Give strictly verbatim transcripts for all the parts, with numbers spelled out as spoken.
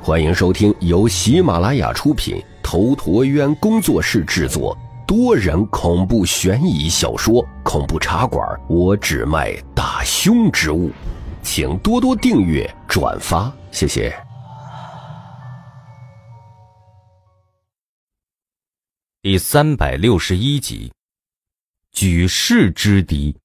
欢迎收听由喜马拉雅出品，头陀渊工作室制作，多人恐怖悬疑小说《恐怖茶馆》，我只卖大凶之物，请多多订阅转发，谢谢。 第三百六十一集，举世之敌。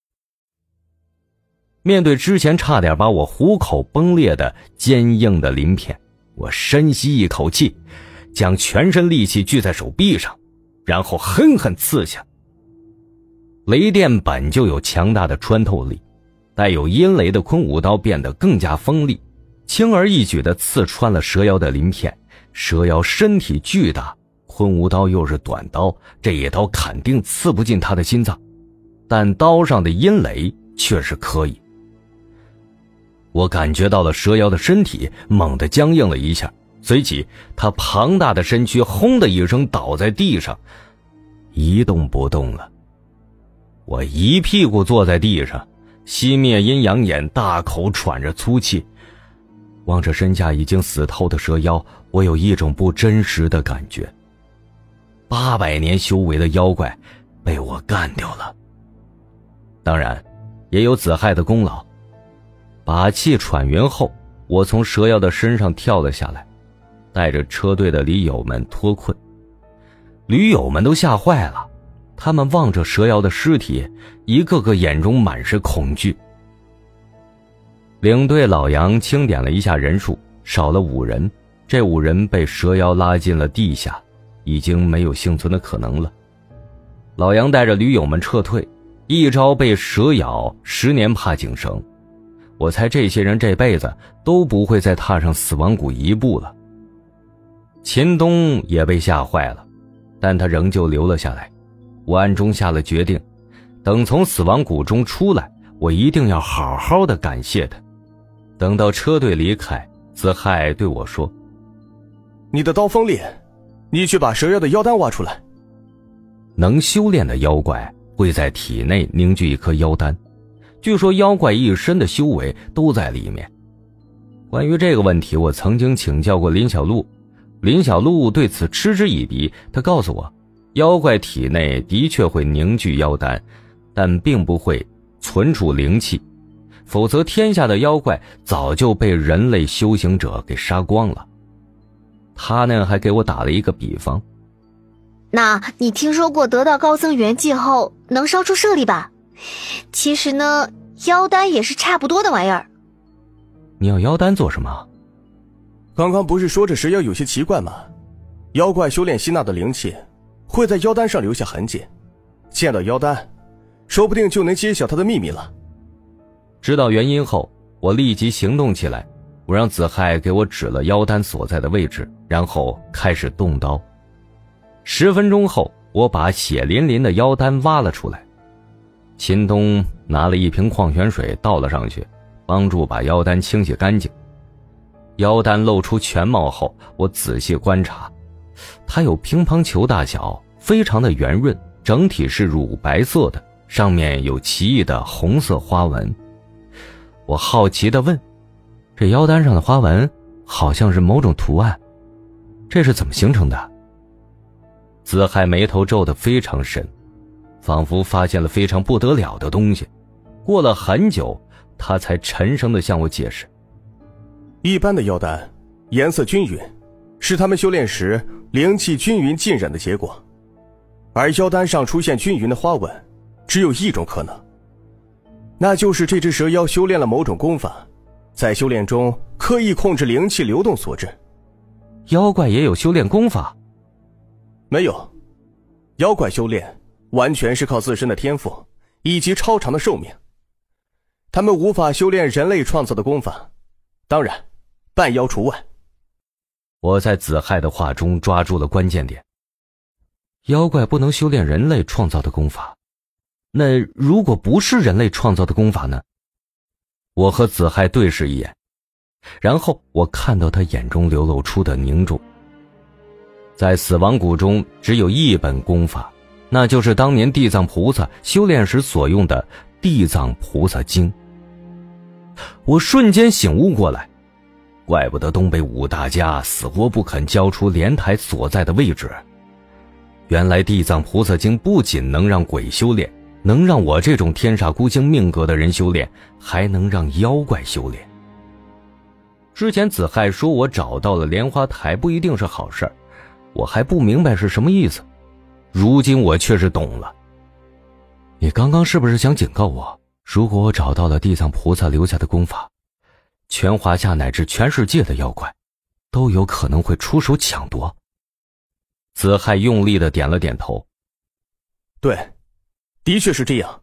面对之前差点把我虎口崩裂的坚硬的鳞片，我深吸一口气，将全身力气聚在手臂上，然后狠狠刺下。雷电本就有强大的穿透力，带有阴雷的昆武刀变得更加锋利，轻而易举地刺穿了蛇妖的鳞片。蛇妖身体巨大，昆武刀又是短刀，这一刀肯定刺不进他的心脏，但刀上的阴雷却是可以。我感觉到了蛇妖的身体猛地僵硬了一下，随即他庞大的身躯轰的一声倒在地上，一动不动了。我一屁股坐在地上，熄灭阴阳眼，大口喘着粗气，望着身下已经死透的蛇妖，我有一种不真实的感觉。八百年修为的妖怪被我干掉了，当然也有子亥的功劳。把气喘匀后，我从蛇妖的身上跳了下来，带着车队的驴友们脱困。驴友们都吓坏了，他们望着蛇妖的尸体，一个个眼中满是恐惧。领队老杨清点了一下人数，少了五人，这五人被蛇妖拉进了地下，已经没有幸存的可能了。老杨带着驴友们撤退，一朝被蛇咬，十年怕井绳。我猜这些人这辈子都不会再踏上死亡谷一步了。秦东也被吓坏了，但他仍旧留了下来。我暗中下了决定，等从死亡谷中出来，我一定要好好的感谢他。等到车队离开，子亥对我说： 你的刀锋利，你去把蛇妖的妖丹挖出来。 能修炼的妖怪会在体内凝聚一颗妖丹，据说妖怪一身的修为都在里面。关于这个问题，我曾经请教过林小璐，林小璐对此嗤之以鼻。他告诉我，妖怪体内的确会凝聚妖丹，但并不会存储灵气，否则天下的妖怪早就被人类修行者给杀光了。他呢还给我打了一个比方， 那你听说过得到高僧元气后能烧出舍利吧？其实呢，妖丹也是差不多的玩意儿。 你要妖丹做什么？ 刚刚不是说这蛇妖有些奇怪吗？妖怪修炼吸纳的灵气会在妖丹上留下痕迹，见到妖丹说不定就能揭晓它的秘密了。 知道原因后，我立即行动起来。我让子亥给我指了妖丹所在的位置，然后开始动刀。十分钟后，我把血淋淋的妖丹挖了出来。秦东拿了一瓶矿泉水倒了上去，帮助把妖丹清洗干净。妖丹露出全貌后，我仔细观察，它有乒乓球大小，非常的圆润，整体是乳白色的，上面有奇异的红色花纹。我好奇地问，这妖丹上的花纹好像是某种图案，这是怎么形成的？子亥眉头皱得非常深，仿佛发现了非常不得了的东西。过了很久，他才沉声地向我解释， 一般的妖丹颜色均匀，是他们修炼时灵气均匀浸染的结果，而妖丹上出现均匀的花纹只有一种可能，那就是这只蛇妖修炼了某种功法，在修炼中刻意控制灵气流动所致。 妖怪也有修炼功法？ 没有，妖怪修炼完全是靠自身的天赋以及超长的寿命，他们无法修炼人类创造的功法，当然半妖除外。 我在子亥的话中抓住了关键点，妖怪不能修炼人类创造的功法，那如果不是人类创造的功法呢？我和子亥对视一眼，然后我看到他眼中流露出的凝重。在死亡谷中只有一本功法，那就是当年地藏菩萨修炼时所用的地藏菩萨经。我瞬间醒悟过来， 怪不得东北五大家死活不肯交出莲台所在的位置。原来地藏菩萨经不仅能让鬼修炼，能让我这种天煞孤星命格的人修炼，还能让妖怪修炼。之前子亥说我找到了莲花台不一定是好事，我还不明白是什么意思，如今我却是懂了。你刚刚是不是想警告我，如果我找到了地藏菩萨留下的功法，全华夏乃至全世界的妖怪都有可能会出手抢夺？子亥用力地点了点头。 对，的确是这样。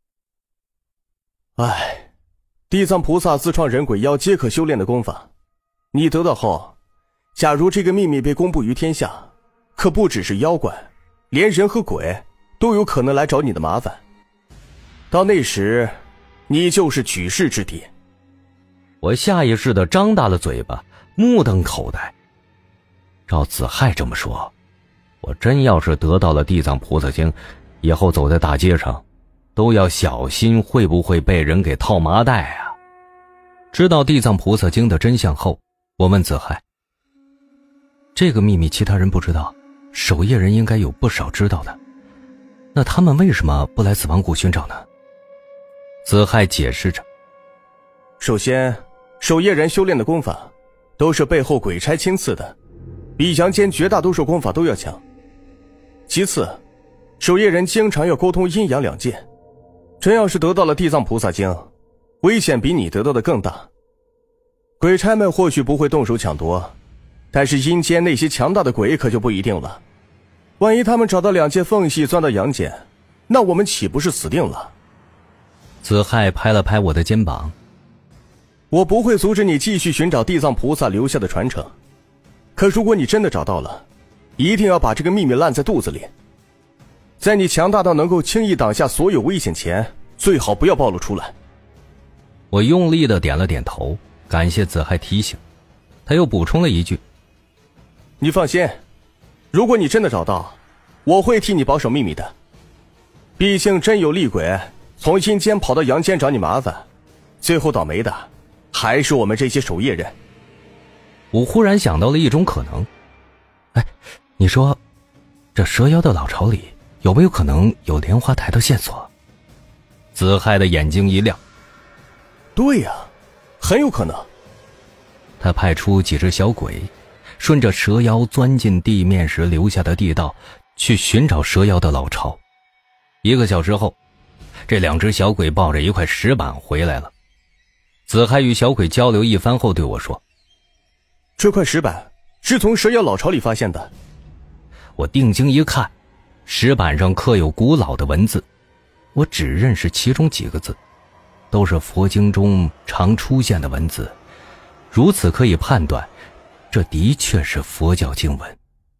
唉，地藏菩萨自创人鬼妖皆可修炼的功法，你得到后，假如这个秘密被公布于天下，可不只是妖怪，连人和鬼都有可能来找你的麻烦。到那时，你就是举世之敌。 我下意识地张大了嘴巴，目瞪口呆。照子亥这么说，我真要是得到了地藏菩萨经，以后走在大街上都要小心会不会被人给套麻袋啊。知道地藏菩萨经的真相后，我问子亥，这个秘密其他人不知道，守夜人应该有不少知道的，那他们为什么不来死亡谷寻找呢？子亥解释着， 首先，守夜人修炼的功法都是背后鬼差亲赐的，比阳间绝大多数功法都要强。其次，守夜人经常要沟通阴阳两界，真要是得到了地藏菩萨经，危险比你得到的更大。鬼差们或许不会动手抢夺，但是阴间那些强大的鬼可就不一定了。万一他们找到两界缝隙钻到阳间，那我们岂不是死定了？ 子亥拍了拍我的肩膀， 我不会阻止你继续寻找地藏菩萨留下的传承，可如果你真的找到了，一定要把这个秘密烂在肚子里。在你强大到能够轻易挡下所有危险前，最好不要暴露出来。 我用力地点了点头，感谢子亥提醒。他又补充了一句， 你放心，如果你真的找到，我会替你保守秘密的。毕竟真有厉鬼从阴间跑到阳间找你麻烦，最后倒霉的还是我们这些守夜人。 我忽然想到了一种可能，哎，你说这蛇妖的老巢里有没有可能有莲花台的线索？子亥的眼睛一亮， 对呀，很有可能。 他派出几只小鬼，顺着蛇妖钻进地面时留下的地道去寻找蛇妖的老巢。一个小时后，这两只小鬼抱着一块石板回来了。子亥与小鬼交流一番后对我说， 这块石板是从蛇妖老巢里发现的。 我定睛一看，石板上刻有古老的文字，我只认识其中几个字，都是佛经中常出现的文字，如此可以判断，这的确是佛教经文。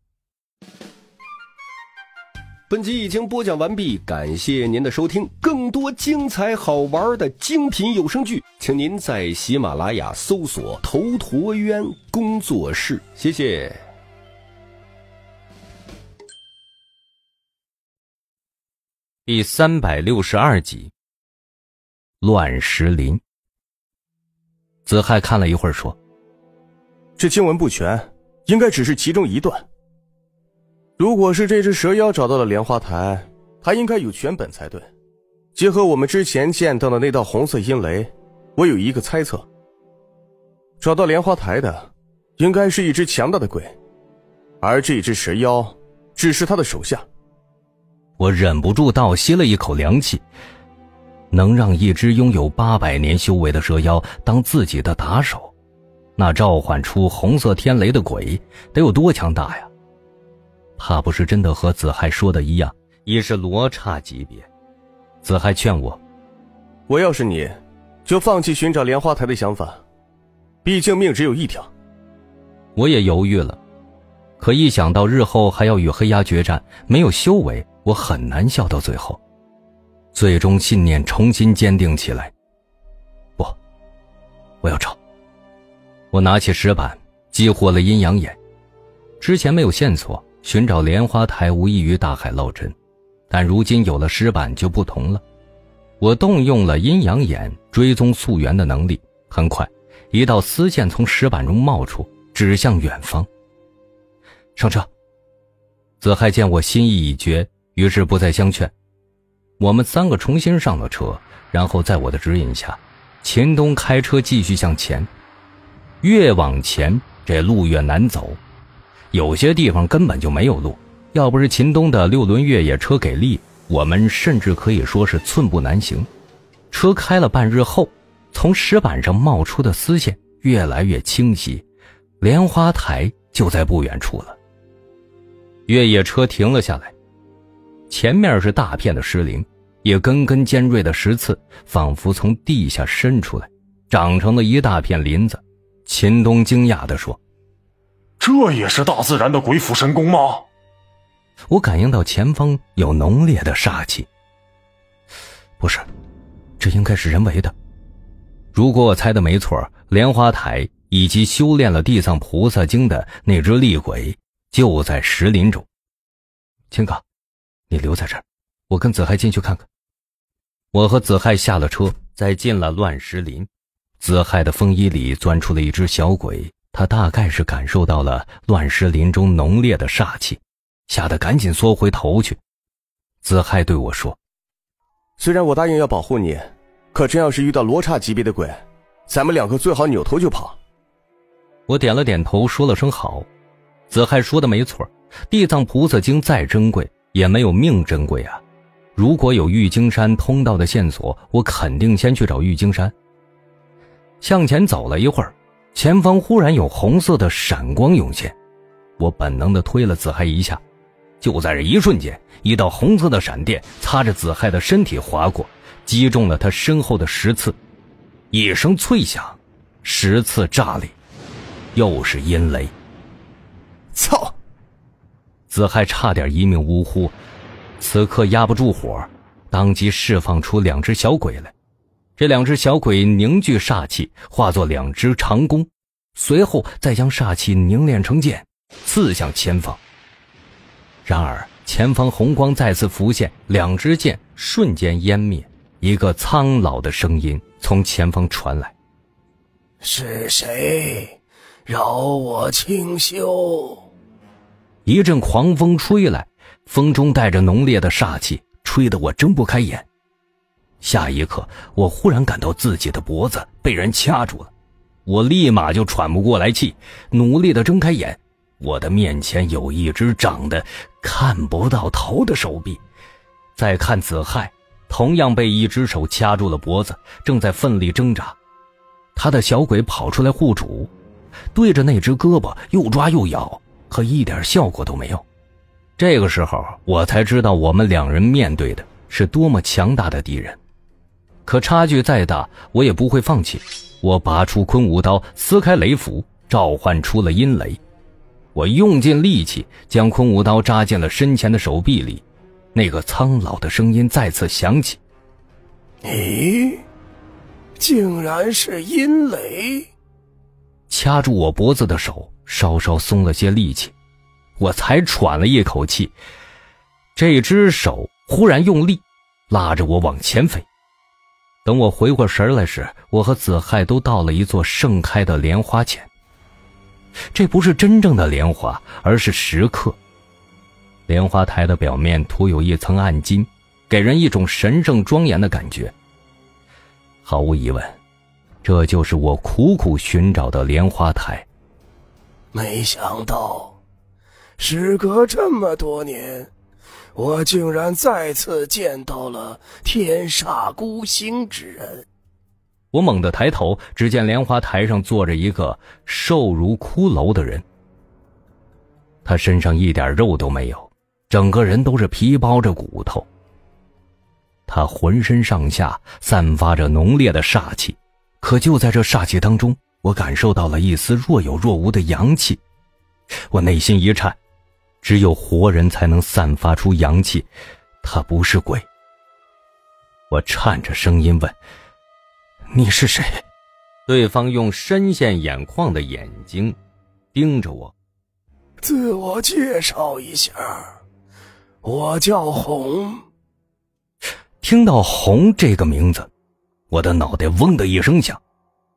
本集已经播讲完毕，感谢您的收听。更多精彩好玩的精品有声剧，请您在喜马拉雅搜索头陀渊工作室，谢谢。 第三百六十二集，乱石林。子亥看了一会儿说， 这经文不全，应该只是其中一段。如果是这只蛇妖找到了莲花台，它应该有全本才对。结合我们之前见到的那道红色阴雷，我有一个猜测，找到莲花台的应该是一只强大的鬼，而这只蛇妖只是他的手下。 我忍不住倒吸了一口凉气，能让一只拥有八百年修为的蛇妖当自己的打手，那召唤出红色天雷的鬼得有多强大呀？怕不是真的和子亥说的一样，也是罗刹级别。子亥劝我， 我要是你，就放弃寻找莲花台的想法，毕竟命只有一条。 我也犹豫了，可一想到日后还要与黑鸦决战，没有修为，我很难笑到最后。最终信念重新坚定起来。不，我要找。我拿起石板，激活了阴阳眼。之前没有线索，寻找莲花台无异于大海捞针，但如今有了石板就不同了。我动用了阴阳眼追踪溯源的能力，很快一道丝线从石板中冒出，指向远方。上车。子亥见我心意已决，于是不再相劝。我们三个重新上了车，然后在我的指引下，秦东开车继续向前。越往前，这路越难走，有些地方根本就没有路，要不是秦东的六轮越野车给力，我们甚至可以说是寸步难行。车开了半日后，从石板上冒出的丝线越来越清晰，莲花台就在不远处了。越野车停了下来，前面是大片的石林，一根根尖锐的石刺仿佛从地下伸出来，长成了一大片林子。秦东惊讶地说： 这也是大自然的鬼斧神工吗？ 我感应到前方有浓烈的煞气。不是，这应该是人为的。如果我猜的没错，莲花台以及修炼了地藏菩萨经的那只厉鬼就在石林中。秦哥，你留在这儿，我跟子亥进去看看。我和子亥下了车，再进了乱石林。子亥的风衣里钻出了一只小鬼，他大概是感受到了乱石林中浓烈的煞气，吓得赶紧缩回头去。子亥对我说： 虽然我答应要保护你，可真要是遇到罗刹级别的鬼，咱们两个最好扭头就跑。 我点了点头，说了声好。子亥说的没错，地藏菩萨经再珍贵也没有命珍贵啊。如果有玉京山通道的线索，我肯定先去找玉京山。向前走了一会儿，前方忽然有红色的闪光涌现，我本能地推了子亥一下。就在这一瞬间，一道红色的闪电擦着子亥的身体划过，击中了他身后的石刺。一声脆响，石刺炸裂，又是阴雷。 操！ 子亥差点一命呜呼，此刻压不住火，当即释放出两只小鬼来。这两只小鬼凝聚煞气，化作两只长弓，随后再将煞气凝练成剑，刺向前方。然而前方红光再次浮现，两支箭瞬间湮灭，一个苍老的声音从前方传来： 是谁扰我清修？ 一阵狂风吹来，风中带着浓烈的煞气，吹得我睁不开眼。下一刻，我忽然感到自己的脖子被人掐住了，我立马就喘不过来气，努力地睁开眼。我的面前有一只长得看不到头的手臂，再看子亥，同样被一只手掐住了脖子，正在奋力挣扎。他的小鬼跑出来护主，对着那只胳膊又抓又咬，可一点效果都没有。这个时候我才知道我们两人面对的是多么强大的敌人。可差距再大，我也不会放弃。我拔出昆吾刀，撕开雷符，召唤出了阴雷。我用尽力气将昆吾刀扎进了身前的手臂里，那个苍老的声音再次响起： 咦，竟然是阴雷！ 掐住我脖子的手稍稍松了些力气，我才喘了一口气。这只手忽然用力拉着我往前飞。等我回过神来时，我和子亥都到了一座盛开的莲花前。这不是真正的莲花，而是石刻。莲花台的表面涂有一层暗金，给人一种神圣庄严的感觉。毫无疑问，这就是我苦苦寻找的莲花台。 没想到，时隔这么多年，我竟然再次见到了天煞孤星之人。 我猛地抬头，只见莲花台上坐着一个瘦如骷髅的人。他身上一点肉都没有，整个人都是皮包着骨头。他浑身上下散发着浓烈的煞气，可就在这煞气当中，我感受到了一丝若有若无的阳气。我内心一颤，只有活人才能散发出阳气，他不是鬼。我颤着声音问：你是谁？对方用深陷眼眶的眼睛盯着我。 自我介绍一下，我叫红。 听到红这个名字，我的脑袋嗡的一声响。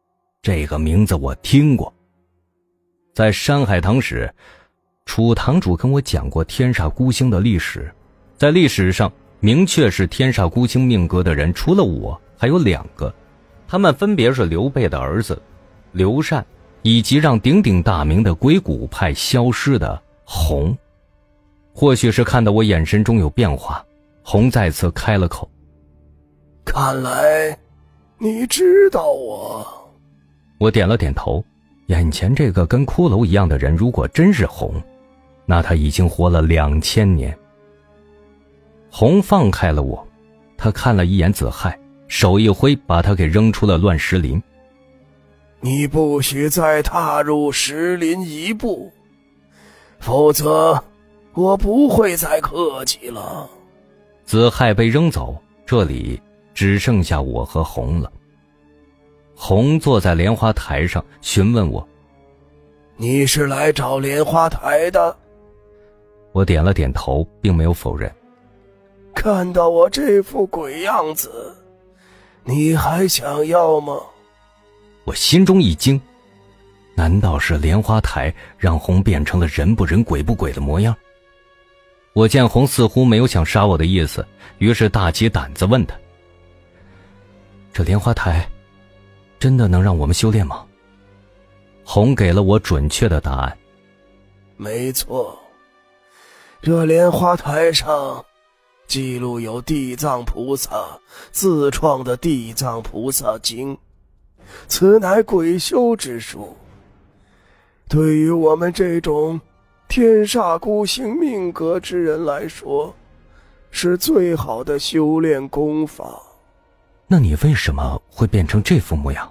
这个名字我听过。在山海堂时，楚堂主跟我讲过天煞孤星的历史，在历史上明确是天煞孤星命格的人，除了我还有两个，他们分别是刘备的儿子刘禅，以及让鼎鼎大名的鬼谷派消失的洪。或许是看到我眼神中有变化，洪再次开了口： 看来你知道我。 我点了点头，眼前这个跟骷髅一样的人，如果真是洪，那他已经活了两千年。洪放开了我，他看了一眼子亥，手一挥，把他给扔出了乱石林。 你不许再踏入石林一步，否则我不会再客气了。 子亥被扔走，这里只剩下我和洪了。洪坐在莲花台上询问我： 你是来找莲花台的？ 我点了点头，并没有否认。 看到我这副鬼样子，你还想要吗？ 我心中一惊，难道是莲花台让洪变成了人不人鬼不鬼的模样？我见洪似乎没有想杀我的意思，于是大起胆子问他：这莲花台真的能让我们修炼吗？洪给了我准确的答案： 没错，这莲花台上记录有地藏菩萨自创的地藏菩萨经，此乃鬼修之术，对于我们这种天煞孤星命格之人来说，是最好的修炼功法。 那你为什么会变成这副模样？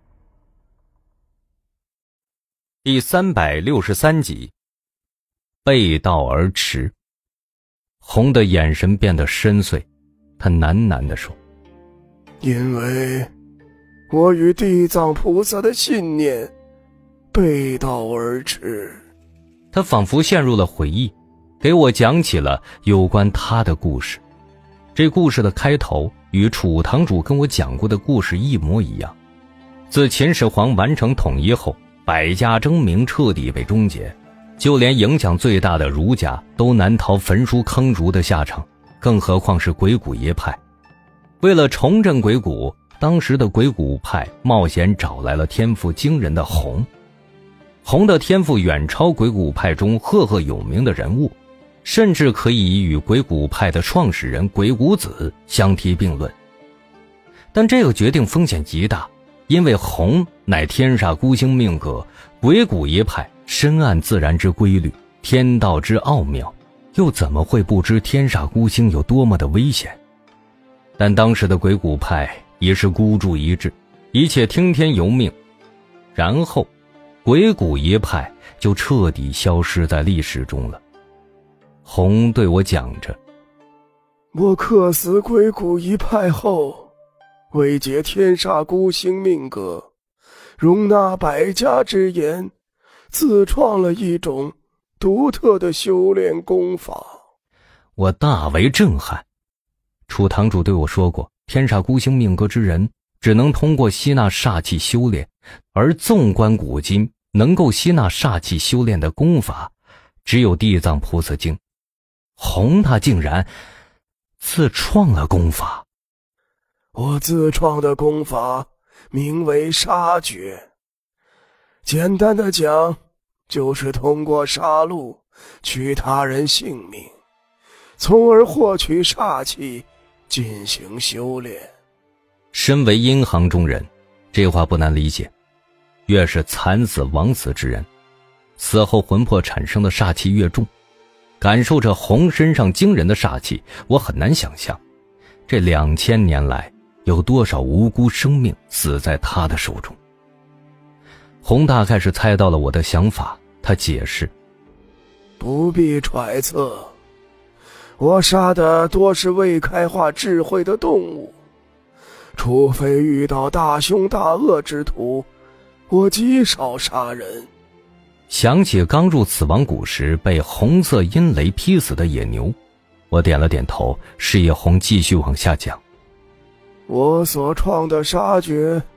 第三百六十三集，背道而驰。洪的眼神变得深邃，他喃喃地说： 因为我与地藏菩萨的信念背道而驰。 他仿佛陷入了回忆，给我讲起了有关他的故事。这故事的开头与楚堂主跟我讲过的故事一模一样。自秦始皇完成统一后，百家争鸣彻底被终结，就连影响最大的儒家都难逃焚书坑儒的下场，更何况是鬼谷一派。为了重振鬼谷，当时的鬼谷派冒险找来了天赋惊人的洪。洪的天赋远超鬼谷派中赫赫有名的人物，甚至可以与鬼谷派的创始人鬼谷子相提并论。但这个决定风险极大，因为洪乃天煞孤星命格，鬼谷一派深谙自然之规律，天道之奥妙，又怎么会不知天煞孤星有多么的危险？但当时的鬼谷派已是孤注一掷，一切听天由命，然后鬼谷一派就彻底消失在历史中了。洪对我讲着： 我克死鬼谷一派后，为解天煞孤星命格，容纳百家之言，自创了一种独特的修炼功法。 我大为震撼。楚堂主对我说过，天煞孤星命格之人只能通过吸纳煞气修炼，而纵观古今，能够吸纳煞气修炼的功法只有地藏菩萨经。洪他竟然自创了功法。 我自创的功法名为杀诀，简单的讲，就是通过杀戮取他人性命，从而获取煞气进行修炼。 身为阴行中人，这话不难理解。越是惨死枉死之人，死后魂魄产生的煞气越重。感受着洪身上惊人的煞气，我很难想象，这两千年来有多少无辜生命死在他的手中。洪大概是猜到了我的想法，他解释： 不必揣测，我杀的多是未开化智慧的动物，除非遇到大凶大恶之徒，我极少杀人。 想起刚入死亡谷时被红色阴雷劈死的野牛，我点了点头，示意洪继续往下讲。 我所创的杀诀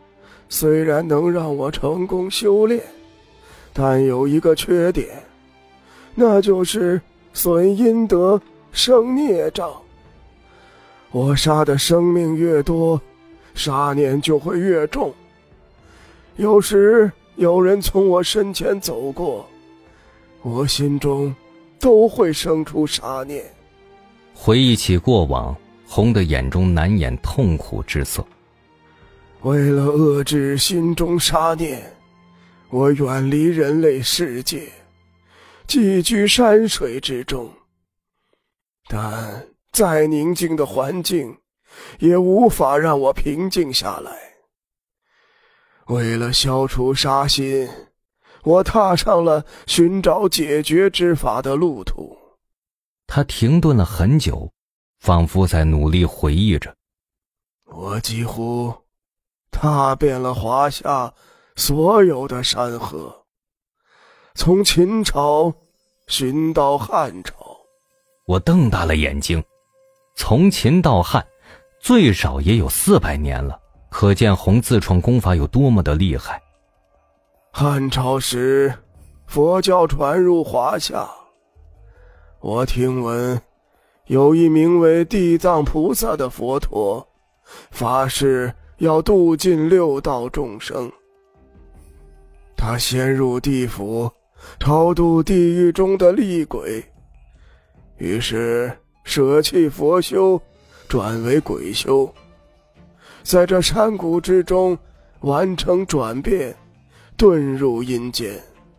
虽然能让我成功修炼，但有一个缺点，那就是损阴德生孽障。我杀的生命越多，杀念就会越重。有时有人从我身前走过，我心中都会生出杀念。 回忆起过往，红的眼中难掩痛苦之色。 为了遏制心中杀念，我远离人类世界，寄居山水之中。但再宁静的环境，也无法让我平静下来。为了消除杀心，我踏上了寻找解决之法的路途。 他停顿了很久，仿佛在努力回忆着。 我几乎踏遍了华夏所有的山河，从秦朝寻到汉朝。 我瞪大了眼睛，从秦到汉，最少也有四百年了，可见洪自创功法有多么的厉害。 汉朝时，佛教传入华夏。我听闻有一名为地藏菩萨的佛陀，发誓要度尽六道众生。他先入地府，超度地狱中的厉鬼，于是舍弃佛修，转为鬼修，在这山谷之中完成转变，遁入阴间。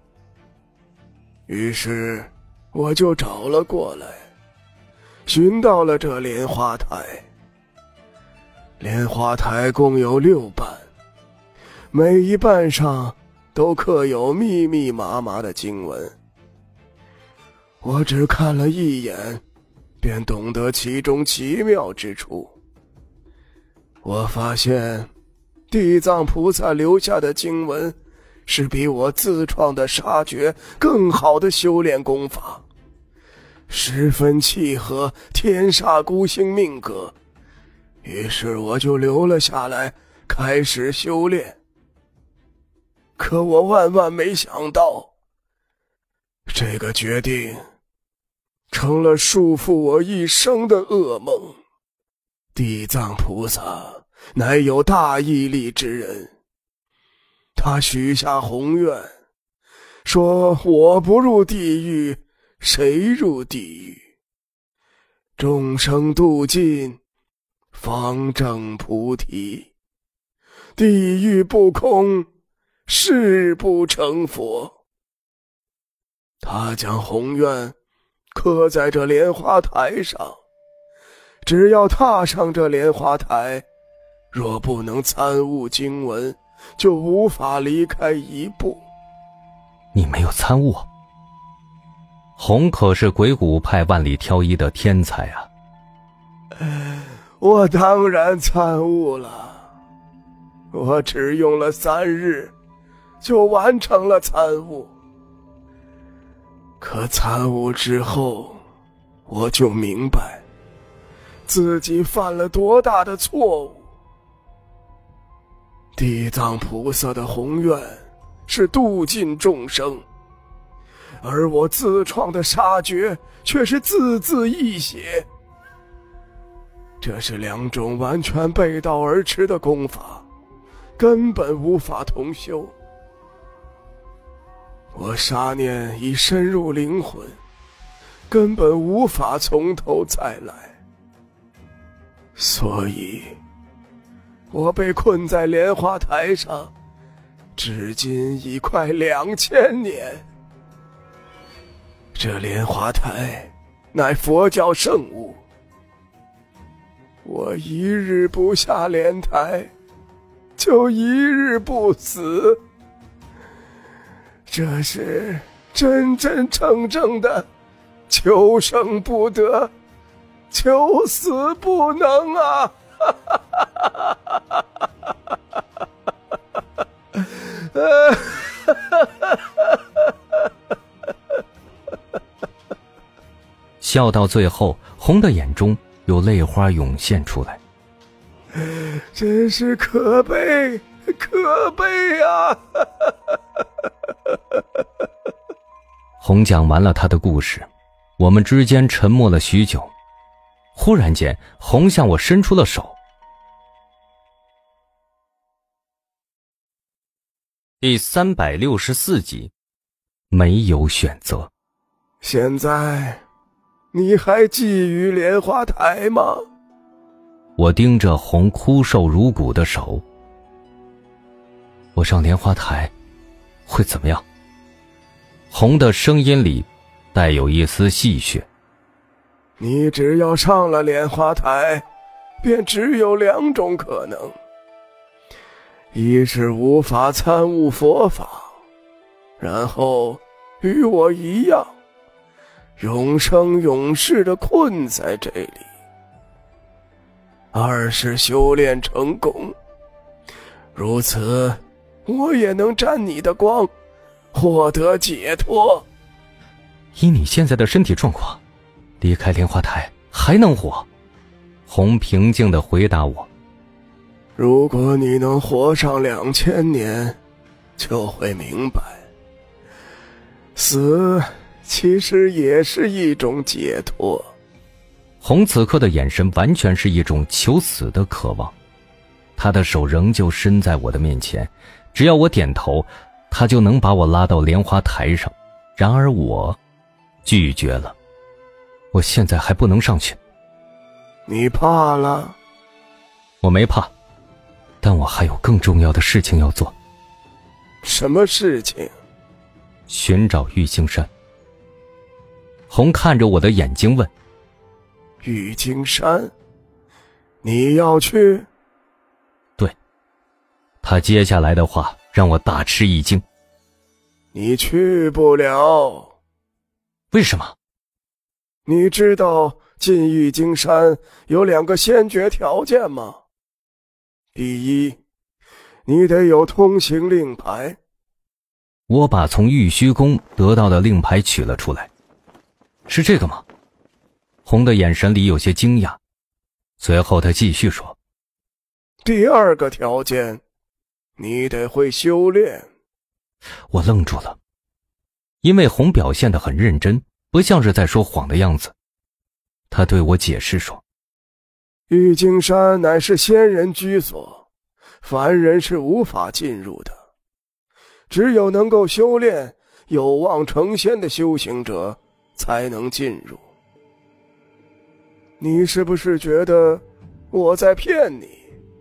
于是我就找了过来，寻到了这莲花台。莲花台共有六瓣，每一瓣上都刻有密密麻麻的经文。我只看了一眼，便懂得其中奇妙之处。我发现地藏菩萨留下的经文是比我自创的杀诀更好的修炼功法，十分契合天煞孤星命格。于是我就留了下来，开始修炼。可我万万没想到，这个决定成了束缚我一生的噩梦。地藏菩萨乃有大毅力之人，他许下宏愿，说我不入地狱，谁入地狱？众生度尽，方证菩提。地狱不空，誓不成佛。他将宏愿刻在这莲花台上，只要踏上这莲花台，若不能参悟经文，就无法离开一步。 你没有参悟？洪可是鬼谷派万里挑一的天才啊！ 我当然参悟了，我只用了三日，就完成了参悟。可参悟之后，我就明白自己犯了多大的错误。地藏菩萨的宏愿是度尽众生，而我自创的杀诀却是字字一血。这是两种完全背道而驰的功法，根本无法同修。我杀念已深入灵魂，根本无法从头再来。所以我被困在莲花台上，至今已快两千年。这莲花台乃佛教圣物，我一日不下莲台，就一日不死。这是真真正正的求生不得，求死不能啊！ 笑到最后，红的眼中有泪花涌现出来。 真是可悲，可可悲呀！ 红讲完了他的故事，我们之间沉默了许久。忽然间，红向我伸出了手。第三百六十四集，没有选择。 现在，你还觊觎莲花台吗？ 我盯着红枯瘦如骨的手。我上莲花台，会怎么样？红的声音里带有一丝戏谑。 你只要上了莲花台，便只有两种可能：一是无法参悟佛法，然后与我一样，永生永世地困在这里；二是修炼成功，如此我也能沾你的光，获得解脱。 以你现在的身体状况，离开莲花台还能活？红平静地回答我。 如果你能活上两千年，就会明白，死其实也是一种解脱。 红此刻的眼神完全是一种求死的渴望，他的手仍旧伸在我的面前，只要我点头，他就能把我拉到莲花台上。然而我拒绝了，我现在还不能上去。 你怕了？ 我没怕，但我还有更重要的事情要做。 什么事情？ 寻找玉京山。红看着我的眼睛问： 玉京山？你要去？ 对。他接下来的话让我大吃一惊。 你去不了。 为什么？ 你知道进玉京山有两个先决条件吗？第一，你得有通行令牌。 我把从玉虚宫得到的令牌取了出来。是这个吗？红的眼神里有些惊讶，随后他继续说： 第二个条件，你得会修炼。 我愣住了，因为红表现得很认真，不像是在说谎的样子。他对我解释说： 玉京山乃是仙人居所，凡人是无法进入的，只有能够修炼有望成仙的修行者才能进入。你是不是觉得我在骗你？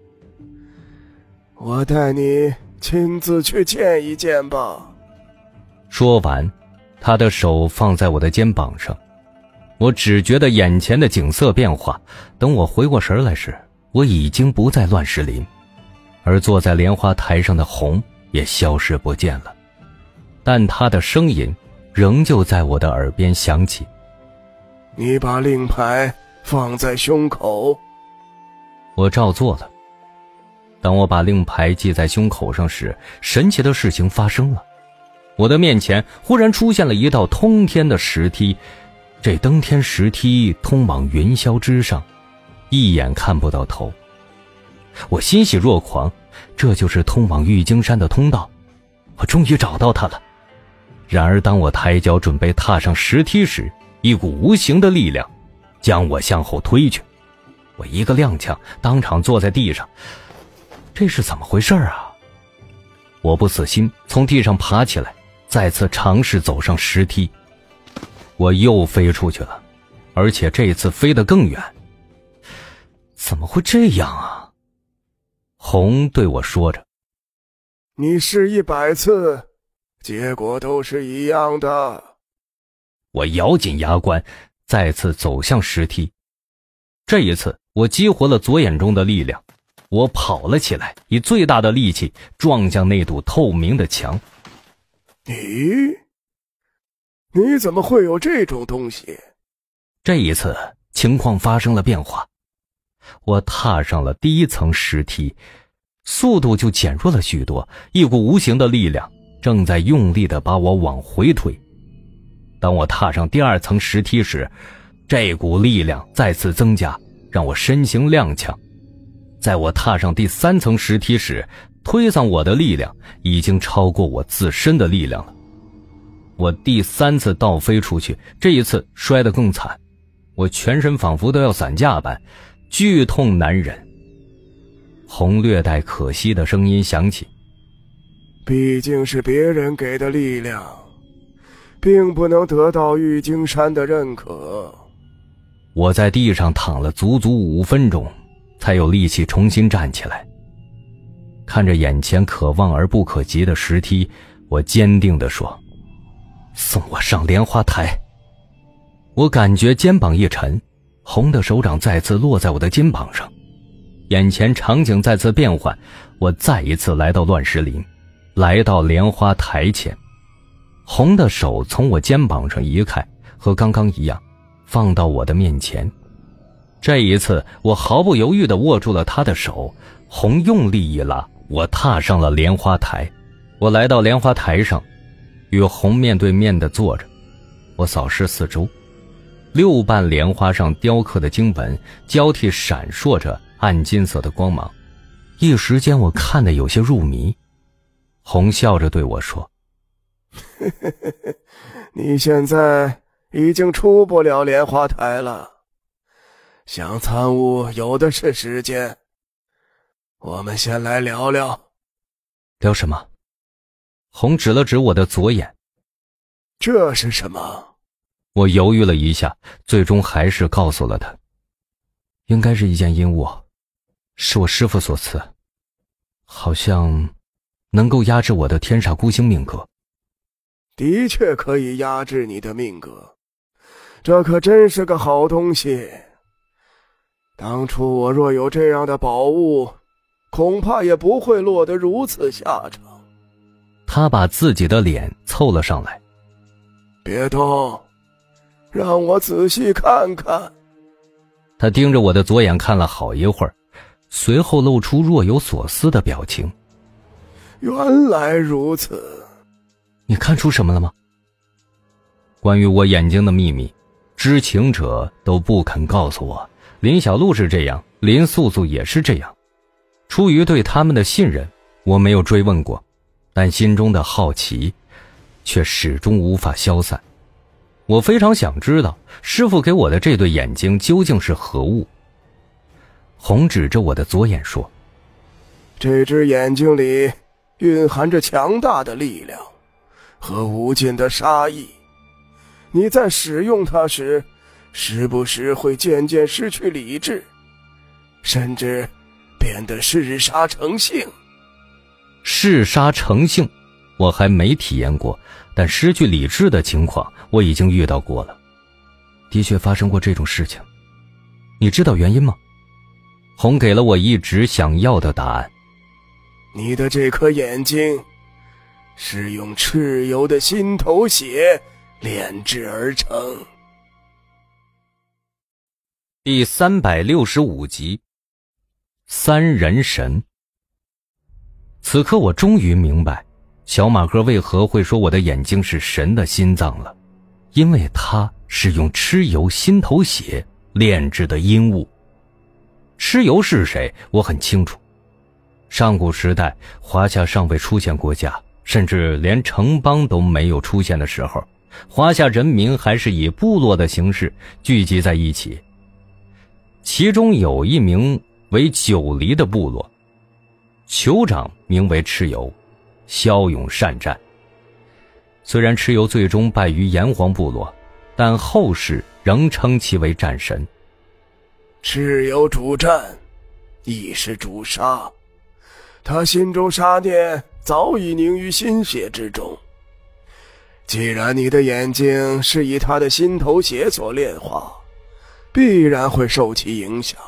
我带你亲自去见一见吧。 说完，他的手放在我的肩膀上，我只觉得眼前的景色变化。等我回过神来时，我已经不在乱石林，而坐在莲花台上的红也消失不见了。但他的声音仍旧在我的耳边响起： 你把令牌放在胸口。 我照做了。当我把令牌系在胸口上时，神奇的事情发生了。我的面前忽然出现了一道通天的石梯，这登天石梯通往云霄之上，一眼看不到头。我欣喜若狂，这就是通往玉京山的通道，我终于找到它了。然而当我抬脚准备踏上石梯时，一股无形的力量将我向后推去，我一个踉跄，当场坐在地上。这是怎么回事啊？我不死心，从地上爬起来，再次尝试走上石梯。我又飞出去了，而且这次飞得更远。怎么会这样啊？红对我说着： 你试一百次，结果都是一样的。 我咬紧牙关，再次走向石梯。这一次我激活了左眼中的力量，我跑了起来，以最大的力气撞向那堵透明的墙。 你你怎么会有这种东西？ 这一次情况发生了变化，我踏上了第一层石梯，速度就减弱了许多，一股无形的力量正在用力地把我往回推。当我踏上第二层石梯时，这股力量再次增加，让我身形踉跄。在我踏上第三层石梯时， 推搡我的力量已经超过我自身的力量了。我第三次倒飞出去，这一次摔得更惨，我全身仿佛都要散架般，剧痛难忍。红略带可惜的声音响起： 毕竟是别人给的力量，并不能得到玉京山的认可。 我在地上躺了足足五分钟，才有力气重新站起来。看着眼前可望而不可及的石梯，我坚定地说：送我上莲花台。我感觉肩膀一沉，红的手掌再次落在我的肩膀上，眼前场景再次变换，我再一次来到乱石林，来到莲花台前。红的手从我肩膀上移开，和刚刚一样放到我的面前。这一次我毫不犹豫地握住了他的手，红用力一拉，我踏上了莲花台。我来到莲花台上，与红面对面地坐着。我扫视四周，六瓣莲花上雕刻的经文交替闪烁着暗金色的光芒，一时间我看得有些入迷。红笑着对我说： 你现在已经出不了莲花台了，想参悟有的是时间。我们先来聊聊。 聊什么？红指了指我的左眼。 这是什么？ 我犹豫了一下，最终还是告诉了他。应该是一件阴物，是我师父所赐，好像能够压制我的天煞孤星命格。 的确可以压制你的命格，这可真是个好东西。当初我若有这样的宝物，恐怕也不会落得如此下场。 他把自己的脸凑了上来。 别动，让我仔细看看。 他盯着我的左眼看了好一会儿，随后露出若有所思的表情。 原来如此。 你看出什么了吗？关于我眼睛的秘密，知情者都不肯告诉我。林小璐是这样，林素素也是这样。出于对他们的信任，我没有追问过，但心中的好奇却始终无法消散。我非常想知道师父给我的这对眼睛究竟是何物。红指着我的左眼说： 这只眼睛里蕴含着强大的力量和无尽的杀意，你在使用它时，时不时会渐渐失去理智，甚至变得嗜杀成性。 嗜杀成性我还没体验过，但失去理智的情况我已经遇到过了。的确发生过这种事情。你知道原因吗？红给了我一直想要的答案。 你的这颗眼睛是用蚩尤的心头血炼制而成。 第三百六十五集，三人神。此刻我终于明白小马哥为何会说我的眼睛是神的心脏了，因为它是用蚩尤心头血炼制的阴物。蚩尤是谁我很清楚，上古时代华夏尚未出现国家，甚至连城邦都没有出现的时候，华夏人民还是以部落的形式聚集在一起。其中有一名为九黎的部落，酋长名为蚩尤，骁勇善战。虽然蚩尤最终败于炎黄部落，但后世仍称其为战神。 蚩尤主战，亦是主杀，他心中杀念早已凝于心血之中。既然你的眼睛是以他的心头血所炼化，必然会受其影响。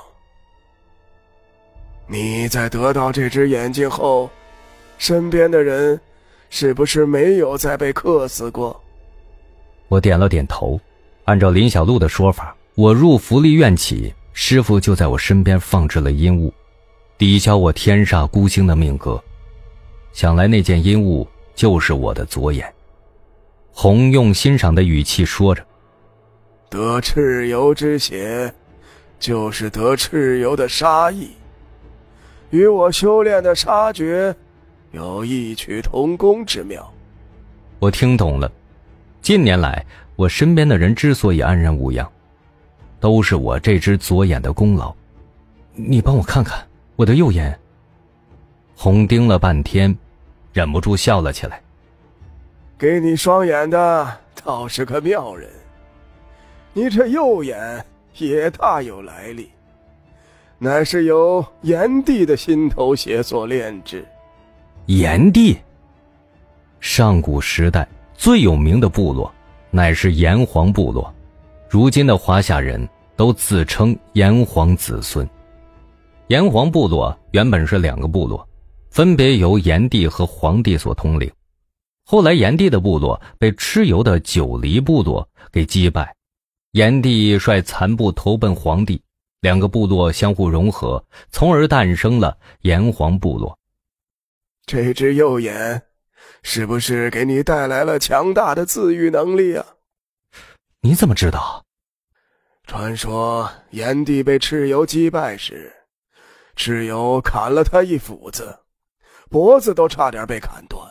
你在得到这只眼睛后，身边的人是不是没有再被克死过？ 我点了点头。按照林小璐的说法，我入福利院起，师父就在我身边放置了阴物，抵消我天煞孤星的命格。想来那件阴物就是我的左眼。红用欣赏的语气说着： 得蚩尤之血，就是得蚩尤的杀意。 与我修炼的杀诀有异曲同工之妙。 我听懂了，近年来我身边的人之所以安然无恙，都是我这只左眼的功劳。你帮我看看我的右眼。红盯了半天，忍不住笑了起来。 给你双眼的倒是个妙人，你这右眼也大有来历，乃是由炎帝的心头血所炼制。 炎帝？上古时代最有名的部落乃是炎黄部落，如今的华夏人都自称炎黄子孙。炎黄部落原本是两个部落，分别由炎帝和黄帝所统领。后来炎帝的部落被蚩尤的九黎部落给击败，炎帝率残部投奔黄帝，两个部落相互融合，从而诞生了炎黄部落。 这只右眼是不是给你带来了强大的自愈能力啊？ 你怎么知道？ 传说炎帝被蚩尤击败时，蚩尤砍了他一斧子，脖子都差点被砍断。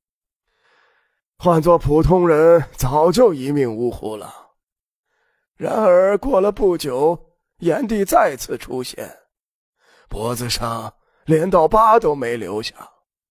换做普通人早就一命呜呼了。然而过了不久，炎帝再次出现，脖子上连道疤都没留下。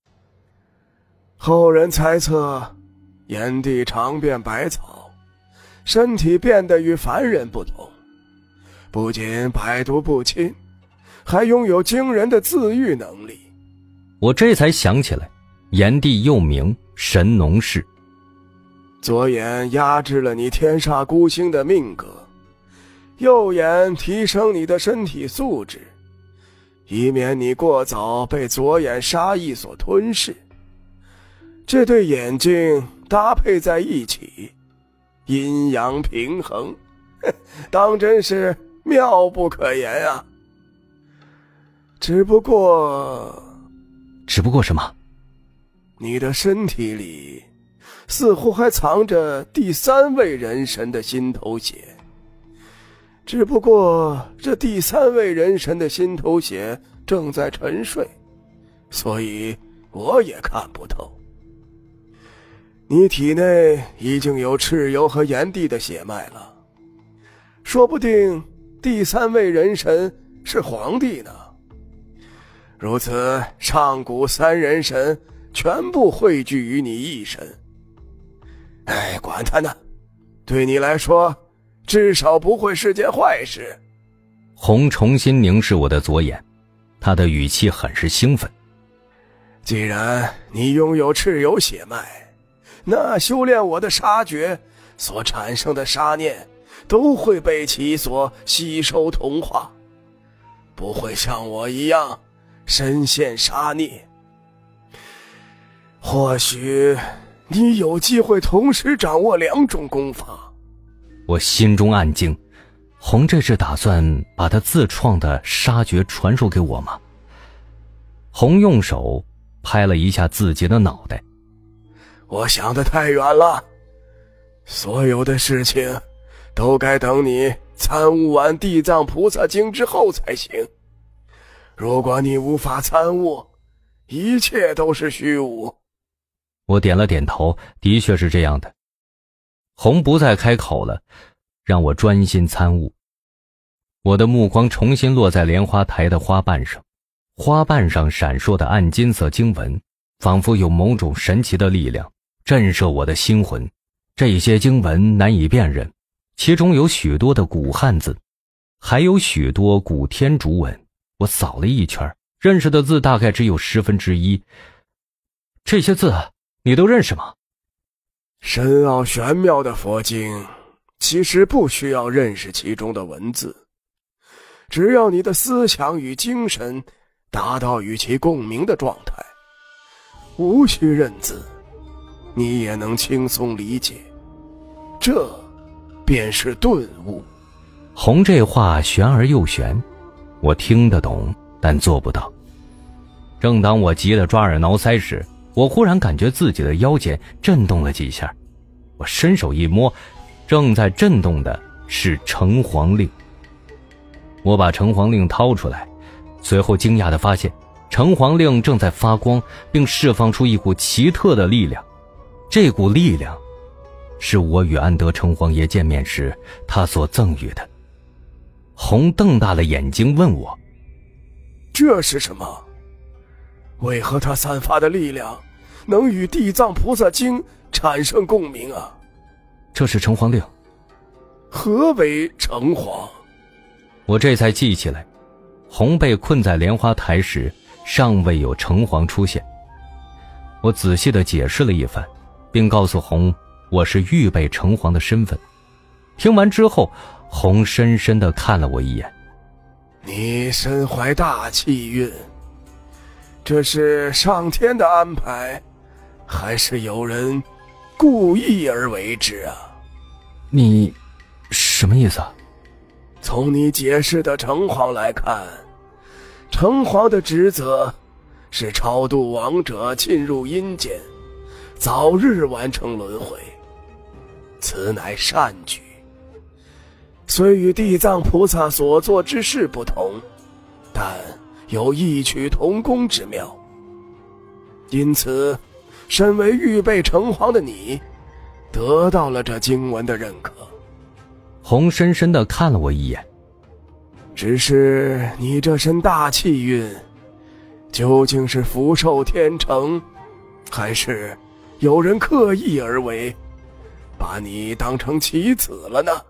后人猜测，炎帝尝遍百草，身体变得与凡人不同，不仅百毒不侵，还拥有惊人的自愈能力。 我这才想起来，炎帝又名神农氏。 左眼压制了你天煞孤星的命格，右眼提升你的身体素质，以免你过早被左眼杀意所吞噬。这对眼睛搭配在一起，阴阳平衡，当真是妙不可言啊！只不过…… 只不过什么？ 你的身体里似乎还藏着第三位人神的心头血，只不过这第三位人神的心头血正在沉睡，所以我也看不透。你体内已经有蚩尤和炎帝的血脉了，说不定第三位人神是黄帝呢。如此，上古三人神全部汇聚于你一身。哎，管他呢，对你来说至少不会是件坏事。 红重新凝视我的左眼，他的语气很是兴奋。 既然你拥有蚩尤血脉，那修炼我的杀诀所产生的杀念都会被其所吸收同化，不会像我一样深陷杀孽。或许你有机会同时掌握两种功法。 我心中暗惊，红这是打算把他自创的杀诀传授给我吗？红用手拍了一下自己的脑袋。 我想得太远了，所有的事情都该等你参悟完《地藏菩萨经》之后才行。如果你无法参悟，一切都是虚无。 我点了点头，的确是这样的。红不再开口了，让我专心参悟。我的目光重新落在莲花台的花瓣上，花瓣上闪烁的暗金色经文，仿佛有某种神奇的力量震慑我的心魂。这些经文难以辨认，其中有许多的古汉字，还有许多古天竺文。我扫了一圈，认识的字大概只有十分之一。这些字你都认识吗？ 深奥玄妙的佛经其实不需要认识其中的文字，只要你的思想与精神达到与其共鸣的状态，无需认字，你也能轻松理解。这便是顿悟。 红这话玄而又玄，我听得懂，但做不到。正当我急得抓耳挠腮时，我忽然感觉自己的腰间震动了几下，我伸手一摸，正在震动的是城隍令。我把城隍令掏出来，随后惊讶地发现城隍令正在发光，并释放出一股奇特的力量。这股力量是我与安德城隍爷见面时他所赠予的。红瞪大了眼睛问我， 这是什么？为何他散发的力量能与地藏菩萨经产生共鸣啊？ 这是城隍令。 何为城隍？ 我这才记起来，红被困在莲花台时尚未有城隍出现。我仔细地解释了一番，并告诉红我是预备城隍的身份。听完之后，红深深地看了我一眼。 你身怀大气运，这是上天的安排，还是有人故意而为之啊？ 你什么意思啊？ 从你解释的城隍来看，城隍的职责是超度亡者进入阴间，早日完成轮回，此乃善举。虽与地藏菩萨所做之事不同，但有异曲同工之妙。因此，身为预备城隍的你，得到了这经文的认可。 红深深地看了我一眼。 只是你这身大气运，究竟是福寿天成，还是有人刻意而为，把你当成棋子了呢？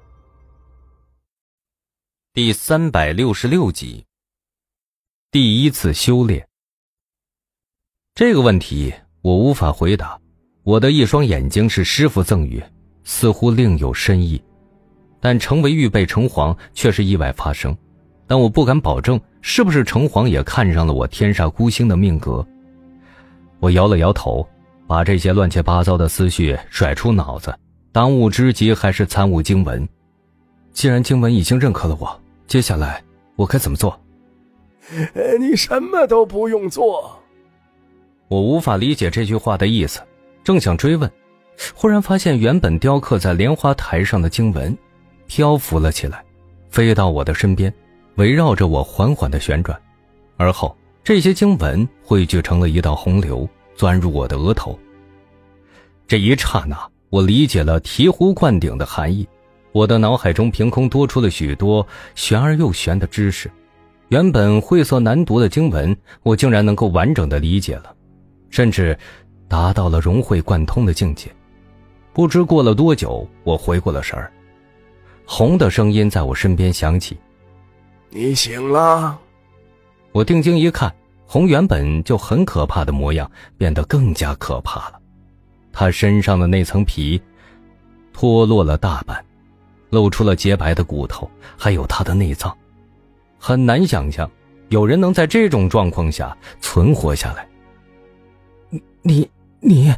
第三百六十六集，第一次修炼。这个问题我无法回答，我的一双眼睛是师父赠予，似乎另有深意，但成为预备城隍却是意外发生。但我不敢保证是不是城隍也看上了我天煞孤星的命格。我摇了摇头，把这些乱七八糟的思绪甩出脑子，当务之急还是参悟经文。既然经文已经认可了我，接下来我该怎么做？ 你什么都不用做。 我无法理解这句话的意思，正想追问，忽然发现原本雕刻在莲花台上的经文漂浮了起来，飞到我的身边，围绕着我缓缓地旋转，而后这些经文汇聚成了一道洪流，钻入我的额头。这一刹那，我理解了醍醐灌顶的含义，我的脑海中凭空多出了许多玄而又玄的知识。原本晦涩难读的经文，我竟然能够完整地理解了，甚至达到了融会贯通的境界。不知过了多久，我回过了神儿，红的声音在我身边响起： 你醒了。 我定睛一看，红原本就很可怕的模样变得更加可怕了。他身上的那层皮脱落了大半，露出了洁白的骨头，还有他的内脏。很难想象有人能在这种状况下存活下来。你你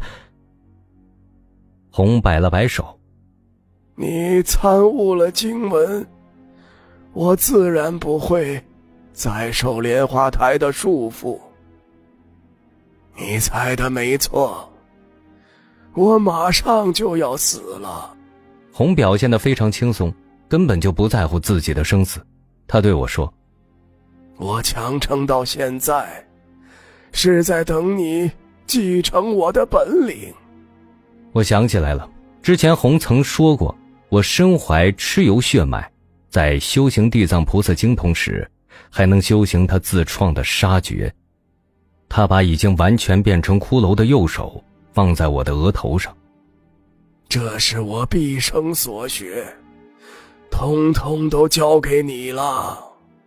红摆了摆手， 你参悟了经文，我自然不会再受莲花台的束缚。你猜的没错，我马上就要死了。 红表现得非常轻松，根本就不在乎自己的生死。他对我说， 我强撑到现在，是在等你继承我的本领。 我想起来了，之前红曾说过，我身怀蚩尤血脉，在修行地藏菩萨经同时，还能修行他自创的杀诀。他把已经完全变成骷髅的右手放在我的额头上。 这是我毕生所学，统统都交给你了。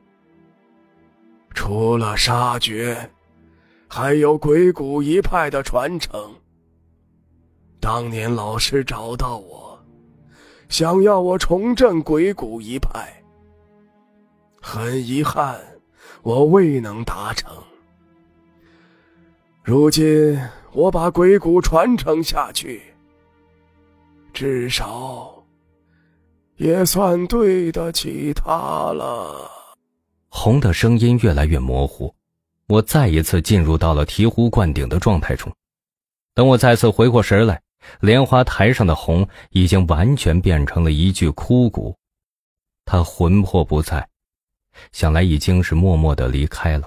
除了杀诀，还有鬼谷一派的传承。当年老师找到我，想要我重振鬼谷一派，很遗憾，我未能达成。如今我把鬼谷传承下去，至少也算对得起他了。 红的声音越来越模糊，我再一次进入到了醍醐灌顶的状态中。等我再次回过神来，莲花台上的红已经完全变成了一具枯骨，他魂魄不在，想来已经是默默地离开了。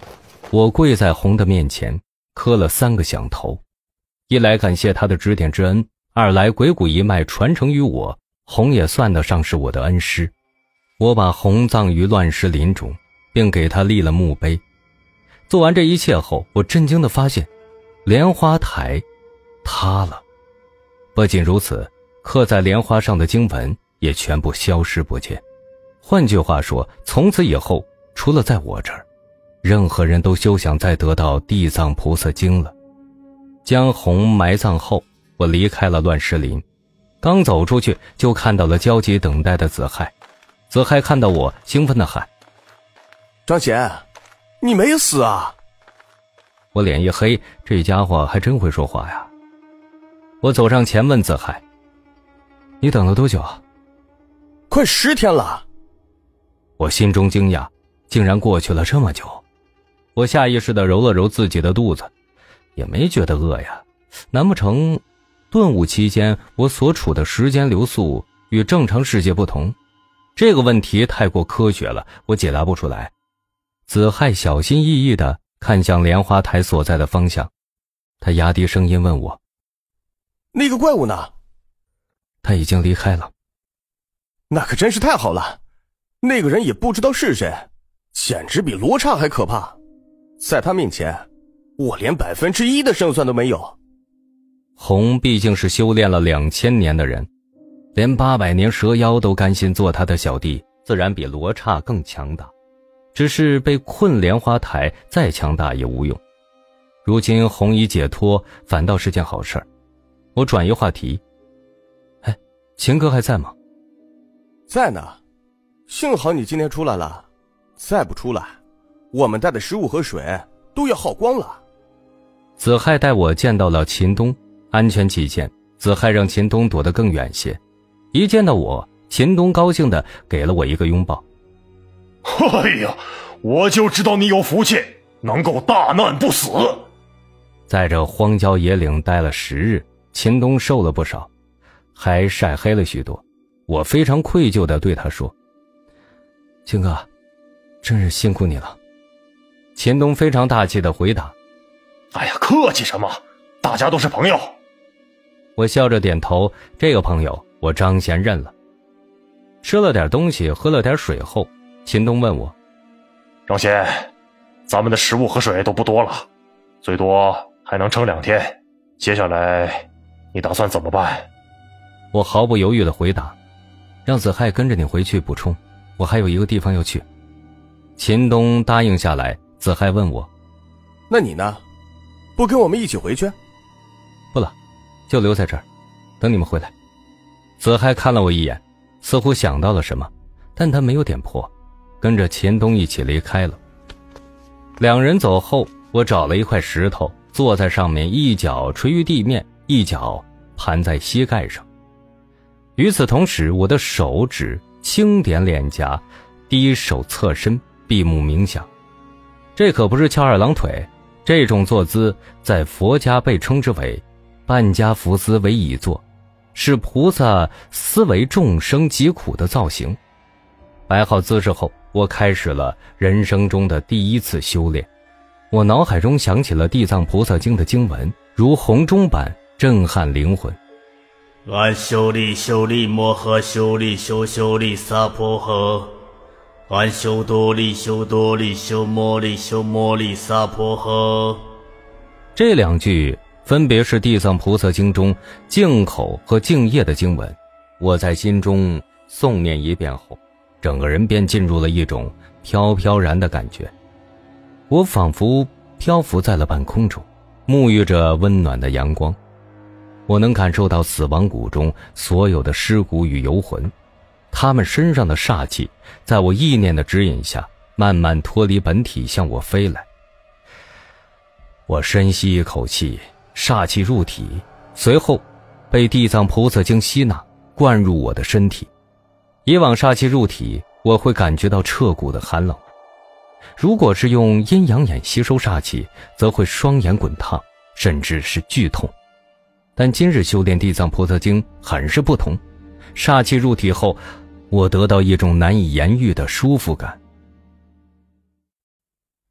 我跪在红的面前，磕了三个响头，一来感谢他的指点之恩，二来鬼谷一脉传承于我，红也算得上是我的恩师。我把红葬于乱石林中，并给他立了墓碑。做完这一切后，我震惊地发现莲花台塌了。不仅如此，刻在莲花上的经文也全部消失不见。换句话说，从此以后，除了在我这儿，任何人都休想再得到地藏菩萨经了。将红埋葬后，我离开了乱石林，刚走出去就看到了焦急等待的子亥。子亥看到我，兴奋地喊： 张贤，你没死啊！ 我脸一黑，这家伙还真会说话呀。我走上前问子亥：你等了多久啊？ 快十天了。 我心中惊讶，竟然过去了这么久。我下意识地揉了揉自己的肚子，也没觉得饿呀。难不成顿悟期间我所处的时间流速与正常世界不同？这个问题太过科学了，我解答不出来。子亥小心翼翼地看向莲花台所在的方向，他压低声音问我： 那个怪物呢？ 他已经离开了。 那可真是太好了，那个人也不知道是谁，简直比罗刹还可怕。在他面前，我连百分之一的胜算都没有。 红毕竟是修炼了两千年的人，连八百年蛇妖都甘心做他的小弟，自然比罗刹更强大。只是被困莲花台，再强大也无用。如今红已解脱，反倒是件好事儿。我转移话题：哎，秦哥还在吗？ 在呢，幸好你今天出来了，再不出来，我们带的食物和水都要耗光了。 子亥带我见到了秦东，安全起见，子亥让秦东躲得更远些。一见到我，秦东高兴地给了我一个拥抱。 哎呀，我就知道你有福气，能够大难不死。 在这荒郊野岭待了十日，秦东瘦了不少，还晒黑了许多。我非常愧疚地对他说：秦哥，真是辛苦你了。秦东非常大气地回答： 哎呀，客气什么，大家都是朋友。 我笑着点头，这个朋友我张贤认了。吃了点东西，喝了点水后，秦东问我： 张贤，咱们的食物和水都不多了，最多还能撑两天，接下来你打算怎么办？ 我毫不犹豫地回答：让子亥跟着你回去补充，我还有一个地方要去。秦东答应下来。子亥问我： 那你呢？不跟我们一起回去？ 不了，就留在这儿，等你们回来。子亥看了我一眼，似乎想到了什么，但他没有点破，跟着秦东一起离开了。两人走后，我找了一块石头，坐在上面，一脚垂于地面，一脚盘在膝盖上。与此同时，我的手指轻点脸颊，低手侧身，闭目冥想。这可不是翘二郎腿，这种坐姿在佛家被称之为半家伏姿为椅坐，是菩萨思维众生疾苦的造型。摆好姿势后，我开始了人生中的第一次修炼。我脑海中想起了地藏菩萨经的经文，如洪钟般震撼灵魂。 安修利修利摩诃修利修修利萨婆诃，安修多利修多利修摩利修摩利萨婆诃。 这两句分别是地藏菩萨经中净口和净业的经文，我在心中诵念一遍后，整个人便进入了一种飘飘然的感觉。我仿佛漂浮在了半空中，沐浴着温暖的阳光。我能感受到死亡谷中所有的尸骨与游魂，他们身上的煞气在我意念的指引下慢慢脱离本体向我飞来。我深吸一口气，煞气入体，随后被地藏菩萨经吸纳灌入我的身体。以往煞气入体，我会感觉到彻骨的寒冷，如果是用阴阳眼吸收煞气，则会双眼滚烫，甚至是剧痛。但今日修炼地藏菩萨经很是不同，煞气入体后，我得到一种难以言喻的舒服感。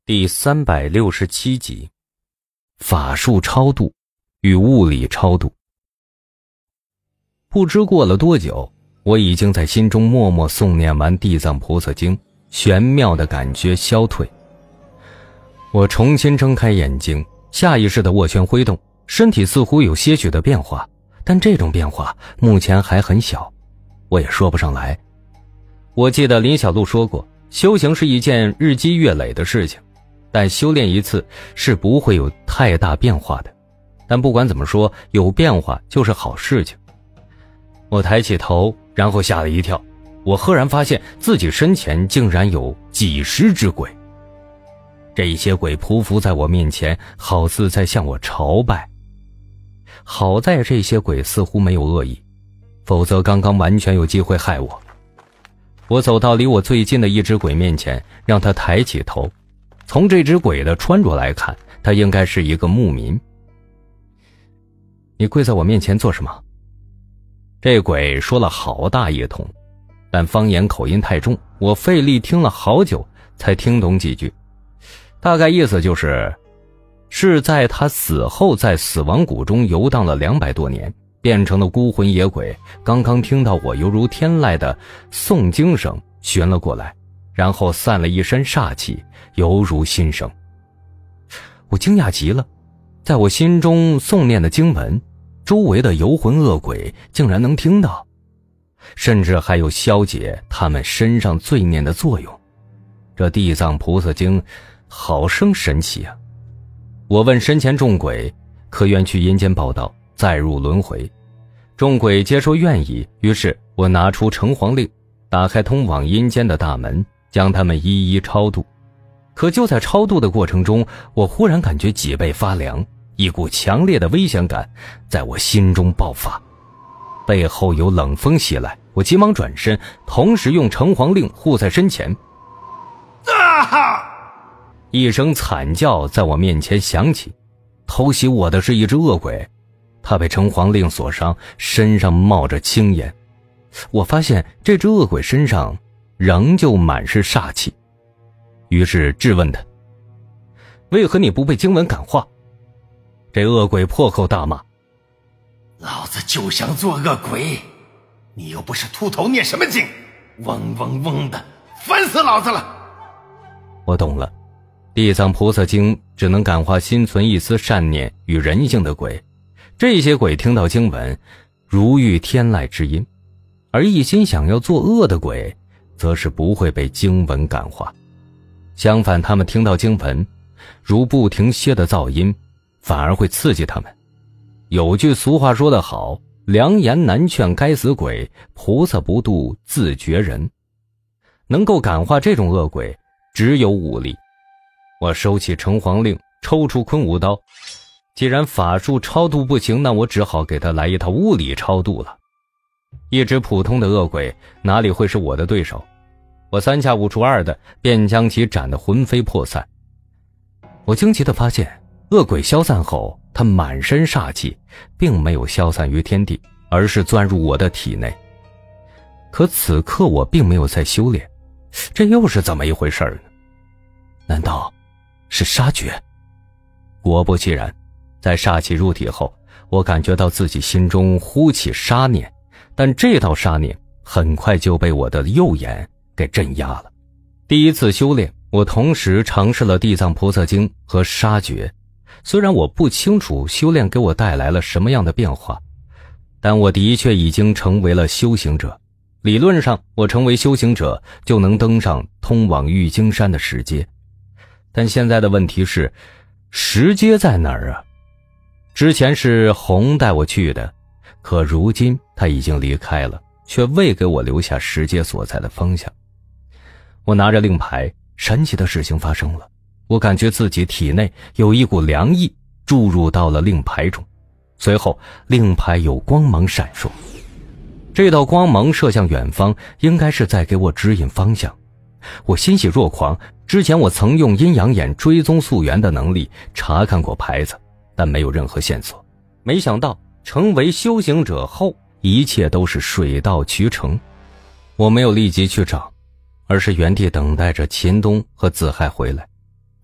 第三百六十七集，法术超度与物理超度。不知过了多久，我已经在心中默默诵念完地藏菩萨经，玄妙的感觉消退。我重新睁开眼睛，下意识地握拳挥动，身体似乎有些许的变化，但这种变化目前还很小，我也说不上来。我记得林小璐说过，修行是一件日积月累的事情，但修炼一次是不会有太大变化的。但不管怎么说，有变化就是好事情。我抬起头，然后吓了一跳，我赫然发现自己身前竟然有几十只鬼。这些鬼匍匐在我面前，好似在向我朝拜。好在这些鬼似乎没有恶意，否则刚刚完全有机会害我。我走到离我最近的一只鬼面前，让他抬起头。从这只鬼的穿着来看，他应该是一个牧民。你跪在我面前做什么？这鬼说了好大一通，但方言口音太重，我费力听了好久才听懂几句。大概意思就是是在他死后在死亡谷中游荡了两百多年，变成了孤魂野鬼，刚刚听到我犹如天籁的诵经声寻了过来，然后散了一身煞气，犹如新生。我惊讶极了，在我心中诵念的经文，周围的游魂恶鬼竟然能听到，甚至还有消解他们身上罪孽的作用。这地藏菩萨经好生神奇啊！我问身前众鬼，可愿去阴间报道，再入轮回？众鬼皆说愿意，于是我拿出城隍令，打开通往阴间的大门，将他们一一超度。可就在超度的过程中，我忽然感觉脊背发凉，一股强烈的危险感在我心中爆发，背后有冷风袭来，我急忙转身，同时用城隍令护在身前。啊！一声惨叫在我面前响起，偷袭我的是一只恶鬼，他被城隍令所伤，身上冒着青烟。我发现这只恶鬼身上仍旧满是煞气，于是质问他：为何你不被经文感化？这恶鬼破口大骂： 老子就想做恶鬼，你又不是秃头，念什么经？嗡嗡嗡的，烦死老子了！ 我懂了，地藏菩萨经只能感化心存一丝善念与人性的鬼，这些鬼听到经文如遇天籁之音，而一心想要作恶的鬼则是不会被经文感化。相反，他们听到经文如不停歇的噪音，反而会刺激他们。有句俗话说得好，良言难劝该死鬼，菩萨不度自绝人。能够感化这种恶鬼只有武力。我收起城隍令，抽出昆吾刀，既然法术超度不行，那我只好给他来一套物理超度了。一只普通的恶鬼哪里会是我的对手，我三下五除二的便将其斩得魂飞魄散。我惊奇地发现，恶鬼消散后，他满身煞气并没有消散于天地，而是钻入我的体内。可此刻我并没有在修炼，这又是怎么一回事呢？难道是杀绝？果不其然，在煞气入体后，我感觉到自己心中呼起杀念，但这道杀念很快就被我的右眼给镇压了。第一次修炼，我同时尝试了地藏菩萨经和杀绝。虽然我不清楚修炼给我带来了什么样的变化，但我的确已经成为了修行者。理论上，我成为修行者就能登上通往玉京山的石阶。但现在的问题是，石阶在哪儿啊？之前是红带我去的，可如今他已经离开了，却未给我留下石阶所在的方向。我拿着令牌，神奇的事情发生了，我感觉自己体内有一股凉意注入到了令牌中，随后令牌有光芒闪烁，这道光芒射向远方，应该是在给我指引方向。我欣喜若狂，之前我曾用阴阳眼追踪溯源的能力查看过牌子，但没有任何线索。没想到成为修行者后，一切都是水到渠成。我没有立即去找，而是原地等待着秦东和子亥回来。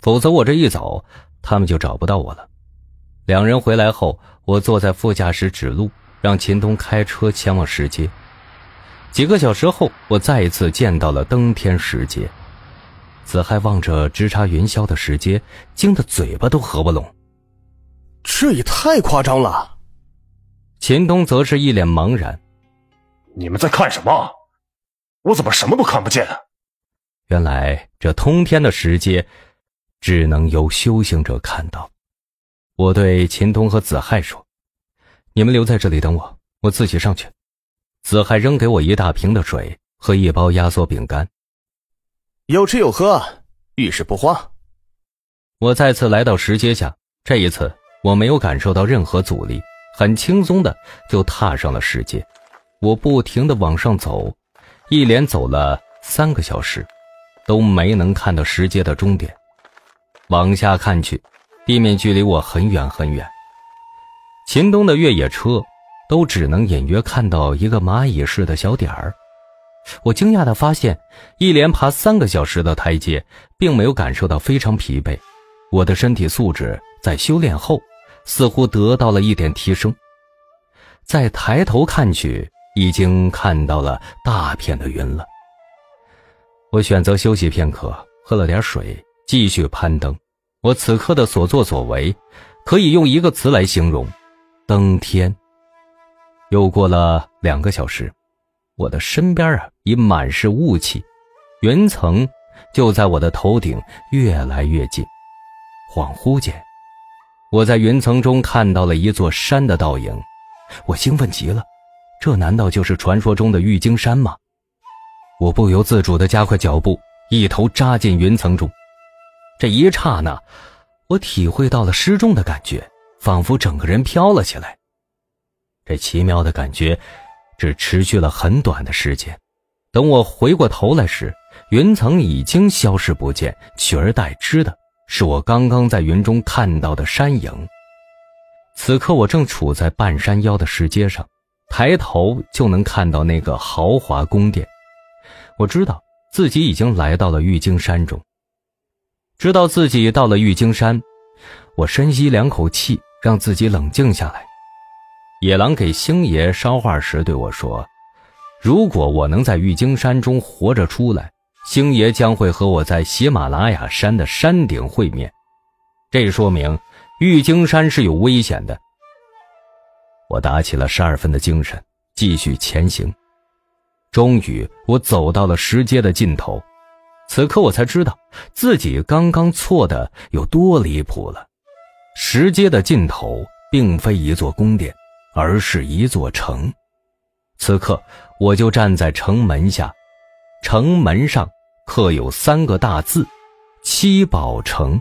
否则我这一走，他们就找不到我了。两人回来后，我坐在副驾驶指路，让秦东开车前往石阶。几个小时后，我再一次见到了登天石阶。子亥望着直插云霄的石阶，惊得嘴巴都合不拢。 这也太夸张了。 秦东则是一脸茫然。 你们在看什么？我怎么什么都看不见啊？ 原来这通天的石阶只能由修行者看到。我对秦东和子亥说，你们留在这里等我，我自己上去。子亥扔给我一大瓶的水和一包压缩饼干。 有吃有喝，遇事不慌。 我再次来到石阶下，这一次我没有感受到任何阻力，很轻松的就踏上了石阶。我不停地往上走，一连走了三个小时，都没能看到石阶的终点。往下看去，地面距离我很远很远。秦东的越野车都只能隐约看到一个蚂蚁似的小点儿。我惊讶地发现，一连爬三个小时的台阶，并没有感受到非常疲惫。我的身体素质在修炼后似乎得到了一点提升。再抬头看去，已经看到了大片的云了。我选择休息片刻，喝了点水，继续攀登。我此刻的所作所为可以用一个词来形容：登天。又过了两个小时，我的身边啊已满是雾气，云层就在我的头顶越来越近。恍惚间，我在云层中看到了一座山的倒影，我兴奋极了，这难道就是传说中的玉京山吗？我不由自主地加快脚步，一头扎进云层中。这一刹那，我体会到了失重的感觉，仿佛整个人飘了起来。这奇妙的感觉只持续了很短的时间，等我回过头来时，云层已经消失不见，取而代之的是我刚刚在云中看到的山影。此刻我正处在半山腰的石阶上，抬头就能看到那个豪华宫殿。我知道自己已经来到了玉京山中。知道自己到了玉京山，我深吸两口气，让自己冷静下来。野狼给星爷捎话时对我说，如果我能在玉京山中活着出来，星爷将会和我在喜马拉雅山的山顶会面。这说明玉京山是有危险的。我打起了十二分的精神，继续前行。终于我走到了石阶的尽头，此刻我才知道自己刚刚错的有多离谱了。石阶的尽头并非一座宫殿，而是一座城。此刻我就站在城门下，城门上刻有三个大字：七宝城。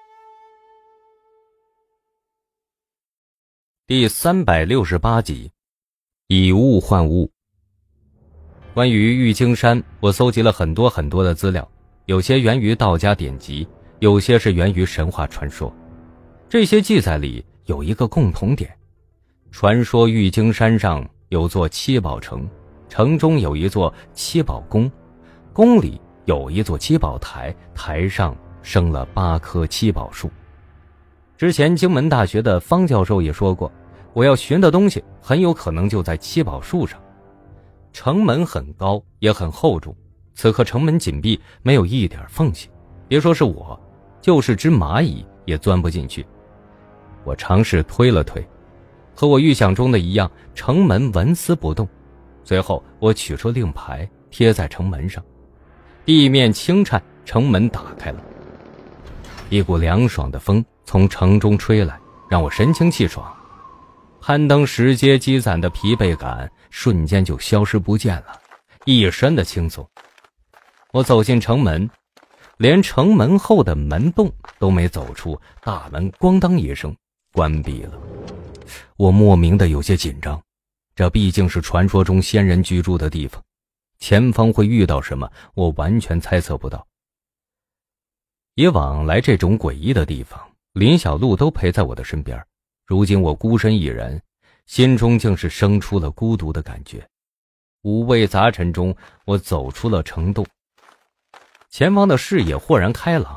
第三百六十八集，以物换物。关于玉京山，我搜集了很多很多的资料，有些源于道家典籍，有些是源于神话传说。这些记载里有一个共同点，传说玉京山上有座七宝城，城中有一座七宝宫，宫里有一座七宝台，台上生了八棵七宝树。之前荆门大学的方教授也说过，我要寻的东西很有可能就在七宝树上。城门很高也很厚重，此刻城门紧闭，没有一点缝隙，别说是我，就是只蚂蚁也钻不进去。我尝试推了推，和我预想中的一样，城门纹丝不动。随后我取出令牌贴在城门上，地面轻颤，城门打开了。一股凉爽的风从城中吹来，让我神清气爽。攀登石阶积攒的疲惫感瞬间就消失不见了，一身的轻松。我走进城门，连城门后的门洞都没走出，大门咣当一声关闭了。我莫名的有些紧张，这毕竟是传说中仙人居住的地方，前方会遇到什么，我完全猜测不到。以往来这种诡异的地方，林小璐都陪在我的身边，如今我孤身一人，心中竟是生出了孤独的感觉。五味杂陈中，我走出了城洞，前方的视野豁然开朗，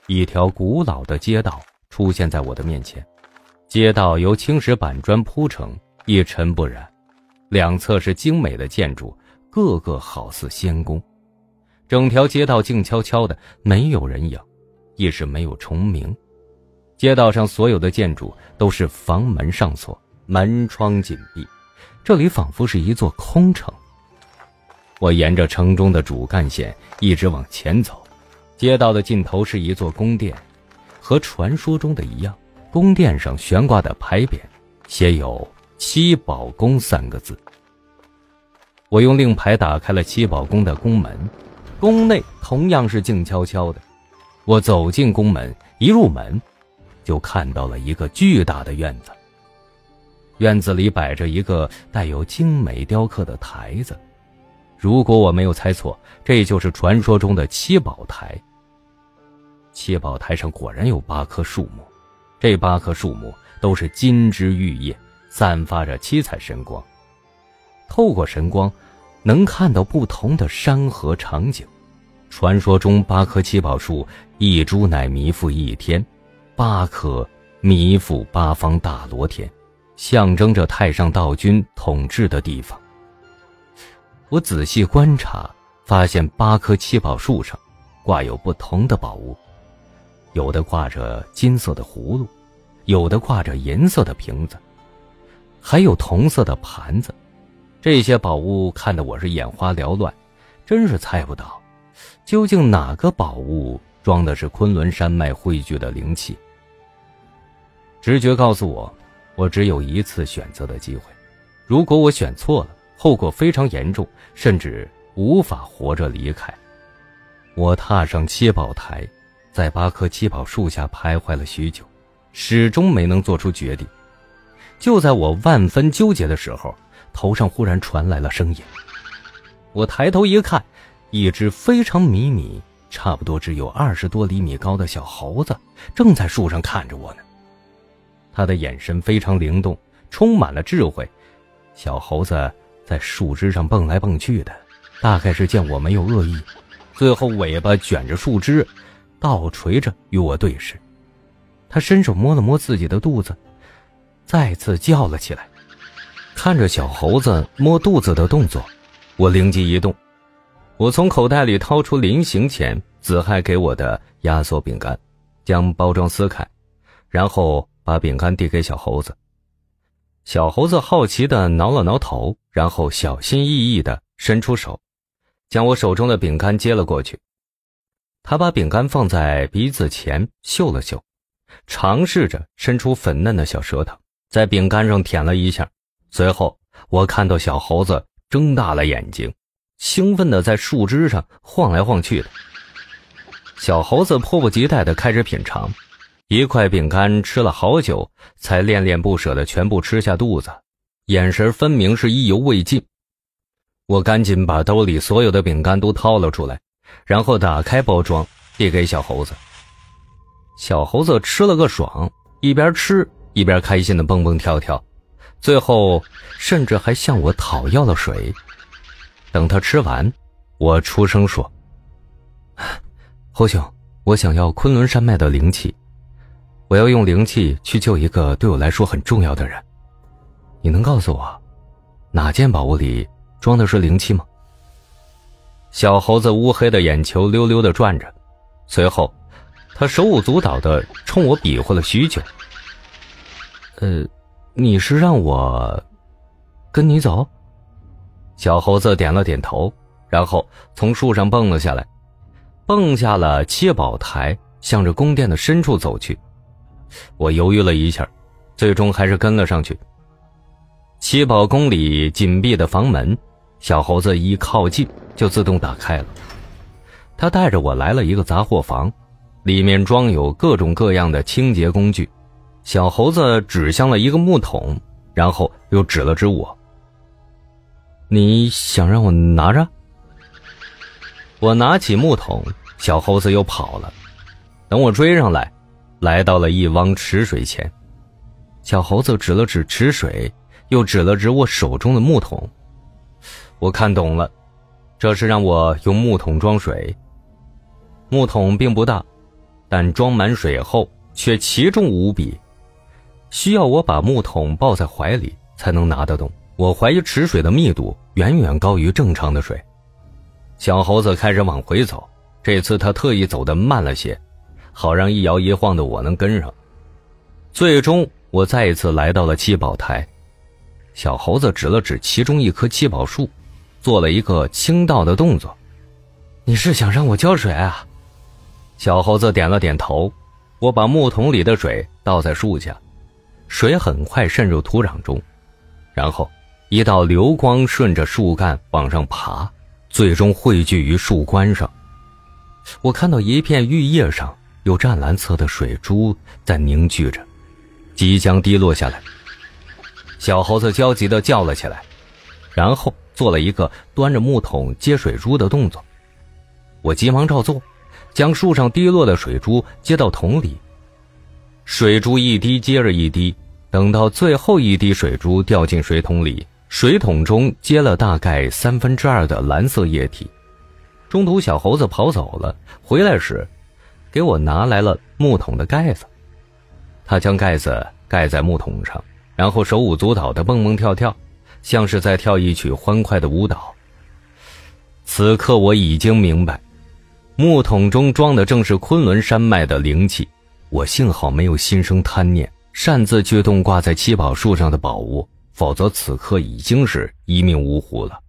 一条古老的街道出现在我的面前。街道由青石板砖铺成，一尘不染，两侧是精美的建筑，个个好似仙宫。整条街道静悄悄的，没有人影，亦是没有虫鸣。街道上所有的建筑都是房门上锁，门窗紧闭，这里仿佛是一座空城。我沿着城中的主干线一直往前走，街道的尽头是一座宫殿，和传说中的一样，宫殿上悬挂的牌匾写有七宝宫三个字。我用令牌打开了七宝宫的宫门，宫内同样是静悄悄的。我走进宫门，一入门就看到了一个巨大的院子。院子里摆着一个带有精美雕刻的台子，如果我没有猜错，这就是传说中的七宝台。七宝台上果然有八棵树木，这八棵树木都是金枝玉叶，散发着七彩神光。透过神光，能看到不同的山河场景。传说中八棵七宝树，一株乃弥覆一天，八棵弥覆八方大罗天，象征着太上道君统治的地方。我仔细观察，发现八棵七宝树上挂有不同的宝物，有的挂着金色的葫芦，有的挂着银色的瓶子，还有铜色的盘子。这些宝物看得我是眼花缭乱，真是猜不到究竟哪个宝物装的是昆仑山脉汇聚的灵气。直觉告诉我，我只有一次选择的机会，如果我选错了，后果非常严重，甚至无法活着离开。我踏上七宝台，在八棵七宝树下徘徊了许久，始终没能做出决定。就在我万分纠结的时候，头上忽然传来了声音。我抬头一看，一只非常迷你，差不多只有二十多厘米高的小猴子正在树上看着我呢。他的眼神非常灵动，充满了智慧。小猴子在树枝上蹦来蹦去的，大概是见我没有恶意，最后尾巴卷着树枝，倒垂着与我对视。他伸手摸了摸自己的肚子，再次叫了起来。看着小猴子摸肚子的动作，我灵机一动，我从口袋里掏出临行前子亥给我的压缩饼干，将包装撕开，然后把饼干递给小猴子。小猴子好奇地挠了挠头，然后小心翼翼地伸出手，将我手中的饼干接了过去。他把饼干放在鼻子前嗅了嗅，尝试着伸出粉嫩的小舌头，在饼干上舔了一下。随后我看到小猴子睁大了眼睛，兴奋地在树枝上晃来晃去的。小猴子迫不及待地开始品尝，一块饼干吃了好久，才恋恋不舍地全部吃下肚子，眼神分明是意犹未尽。我赶紧把兜里所有的饼干都掏了出来，然后打开包装递给小猴子。小猴子吃了个爽，一边吃一边开心地蹦蹦跳跳，最后甚至还向我讨要了水。等他吃完，我出声说：猴兄，我想要昆仑山脉的灵气，我要用灵气去救一个对我来说很重要的人，你能告诉我哪件宝物里装的是灵气吗？小猴子乌黑的眼球溜溜地转着，随后他手舞足蹈地冲我比划了许久。呃，你是让我跟你走？小猴子点了点头，然后从树上蹦了下来，蹦下了七宝台，向着宫殿的深处走去。我犹豫了一下，最终还是跟了上去。七宝宫里紧闭的房门，小猴子一靠近就自动打开了。他带着我来了一个杂货房，里面装有各种各样的清洁工具。小猴子指向了一个木桶，然后又指了指我。你想让我拿着？我拿起木桶，小猴子又跑了。等我追上来，来到了一汪池水前，小猴子指了指池水，又指了指我手中的木桶。我看懂了，这是让我用木桶装水。木桶并不大， 但装满水后却奇重无比，需要我把木桶抱在怀里才能拿得动。我怀疑池水的密度远远高于正常的水。小猴子开始往回走，这次他特意走得慢了些，好让一摇一晃的我能跟上。最终我再一次来到了七宝台，小猴子指了指其中一棵七宝树，做了一个倾倒的动作。你是想让我浇水啊？小猴子点了点头。我把木桶里的水倒在树下，水很快渗入土壤中，然后一道流光顺着树干往上爬，最终汇聚于树冠上。我看到一片玉叶上有湛蓝色的水珠在凝聚着，即将滴落下来。小猴子焦急地叫了起来，然后做了一个端着木桶接水珠的动作。我急忙照做，将树上滴落的水珠接到桶里。水珠一滴接着一滴，等到最后一滴水珠掉进水桶里，水桶中接了大概三分之二的蓝色液体。中途小猴子跑走了，回来时给我拿来了木桶的盖子。他将盖子盖在木桶上，然后手舞足蹈地蹦蹦跳跳，像是在跳一曲欢快的舞蹈。此刻我已经明白，木桶中装的正是昆仑山脉的灵气。我幸好没有心生贪念，擅自去动挂在七宝树上的宝物，否则此刻已经是一命呜呼了。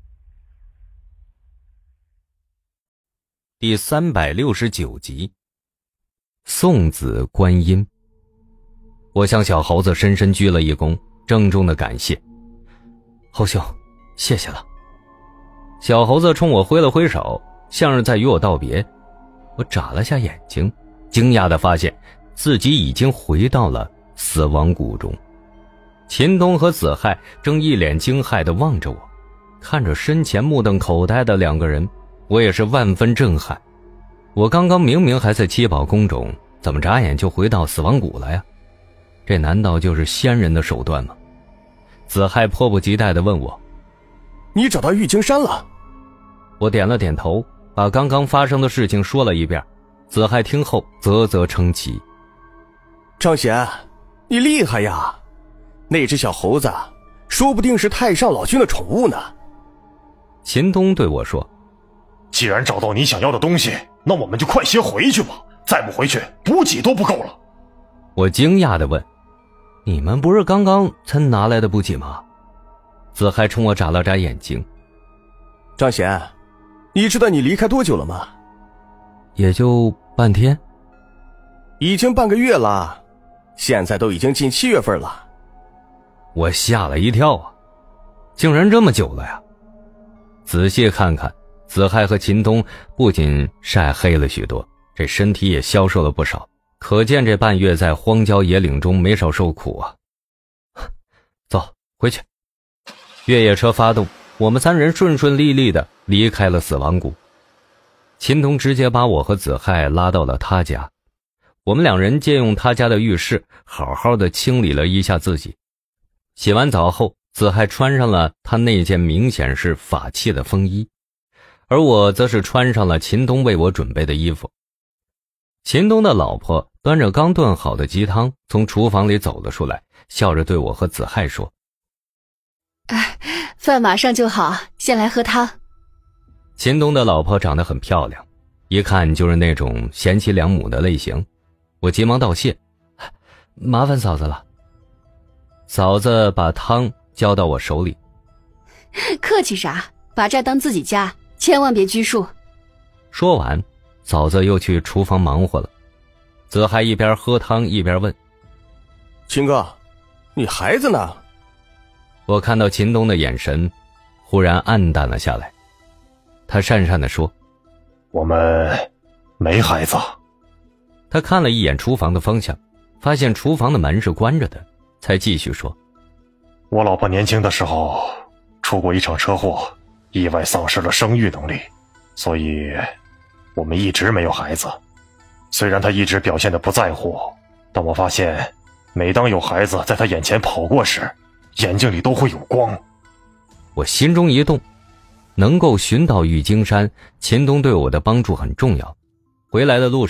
第三百六十九集，送子观音。我向小猴子深深鞠了一躬，郑重的感谢。猴兄，谢谢了。小猴子冲我挥了挥手，像是在与我道别。我眨了下眼睛，惊讶地发现自己已经回到了死亡谷中。秦东和子亥正一脸惊骇地望着我，看着身前目瞪口呆的两个人，我也是万分震撼。我刚刚明明还在七宝宫中，怎么眨眼就回到死亡谷了呀？这难道就是仙人的手段吗？子亥迫不及待地问我， 你找到玉京山了？ 我点了点头，把刚刚发生的事情说了一遍。子亥听后啧啧称奇。 张贤，你厉害呀，那只小猴子说不定是太上老君的宠物呢。 秦东对我说， 既然找到你想要的东西，那我们就快些回去吧，再不回去补给都不够了。 我惊讶地问，你们不是刚刚才拿来的补给吗？子亥冲我眨了眨眼睛。 张贤，你知道你离开多久了吗？ 也就半天。 已经半个月了，现在都已经近七月份了。 我吓了一跳啊，竟然这么久了呀！仔细看看，子亥和秦东不仅晒黑了许多，这身体也消瘦了不少，可见这半月在荒郊野岭中没少受苦啊。走，回去。越野车发动，我们三人顺顺利利地离开了死亡谷。秦东直接把我和子亥拉到了他家，我们两人借用他家的浴室，好好的清理了一下自己。洗完澡后，子亥穿上了他那件明显是法器的风衣，而我则是穿上了秦东为我准备的衣服。秦东的老婆端着刚炖好的鸡汤从厨房里走了出来，笑着对我和子亥说， 哎，饭马上就好，先来喝汤。 秦东的老婆长得很漂亮，一看就是那种贤妻良母的类型。我急忙道谢，麻烦嫂子了。嫂子把汤交到我手里， 客气啥，把这当自己家，千万别拘束。 说完，嫂子又去厨房忙活了。子亥一边喝汤一边问， 秦哥，你孩子呢？ 我看到秦东的眼神忽然暗淡了下来，他讪讪地说， 我们没孩子。 他看了一眼厨房的方向，发现厨房的门是关着的，才继续说， 我老婆年轻的时候出过一场车祸，意外丧失了生育能力，所以我们一直没有孩子。虽然她一直表现得不在乎，但我发现每当有孩子在她眼前跑过时，眼睛里都会有光。 我心中一动，能够寻到玉京山，秦东对我的帮助很重要。回来的路上，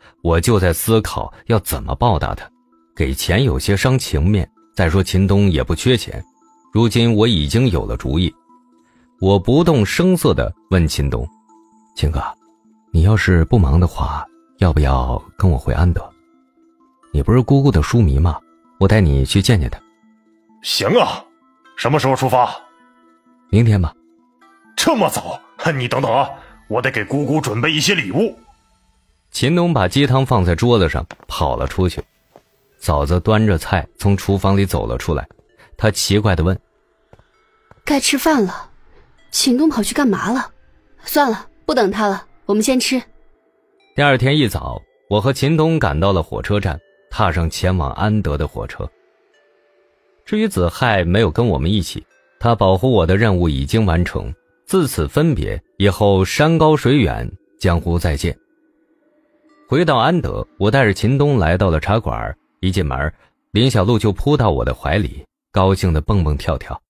我就在思考要怎么报答他。给钱有些伤情面，再说秦东也不缺钱，如今我已经有了主意。我不动声色地问秦东：秦哥，你要是不忙的话，要不要跟我回安德？你不是姑姑的书迷吗？我带你去见见她。 行啊，什么时候出发？ 明天吧。 这么早？你等等啊，我得给姑姑准备一些礼物。 秦东把鸡汤放在桌子上，跑了出去。嫂子端着菜从厨房里走了出来，她奇怪地问： 该吃饭了，秦东跑去干嘛了？算了，不等他了，我们先吃。 第二天一早，我和秦东赶到了火车站，踏上前往安德的火车。至于子亥没有跟我们一起，他保护我的任务已经完成，自此分别，以后山高水远，江湖再见。回到安德，我带着秦东来到了茶馆，一进门，林小璐就扑到我的怀里，高兴地蹦蹦跳跳。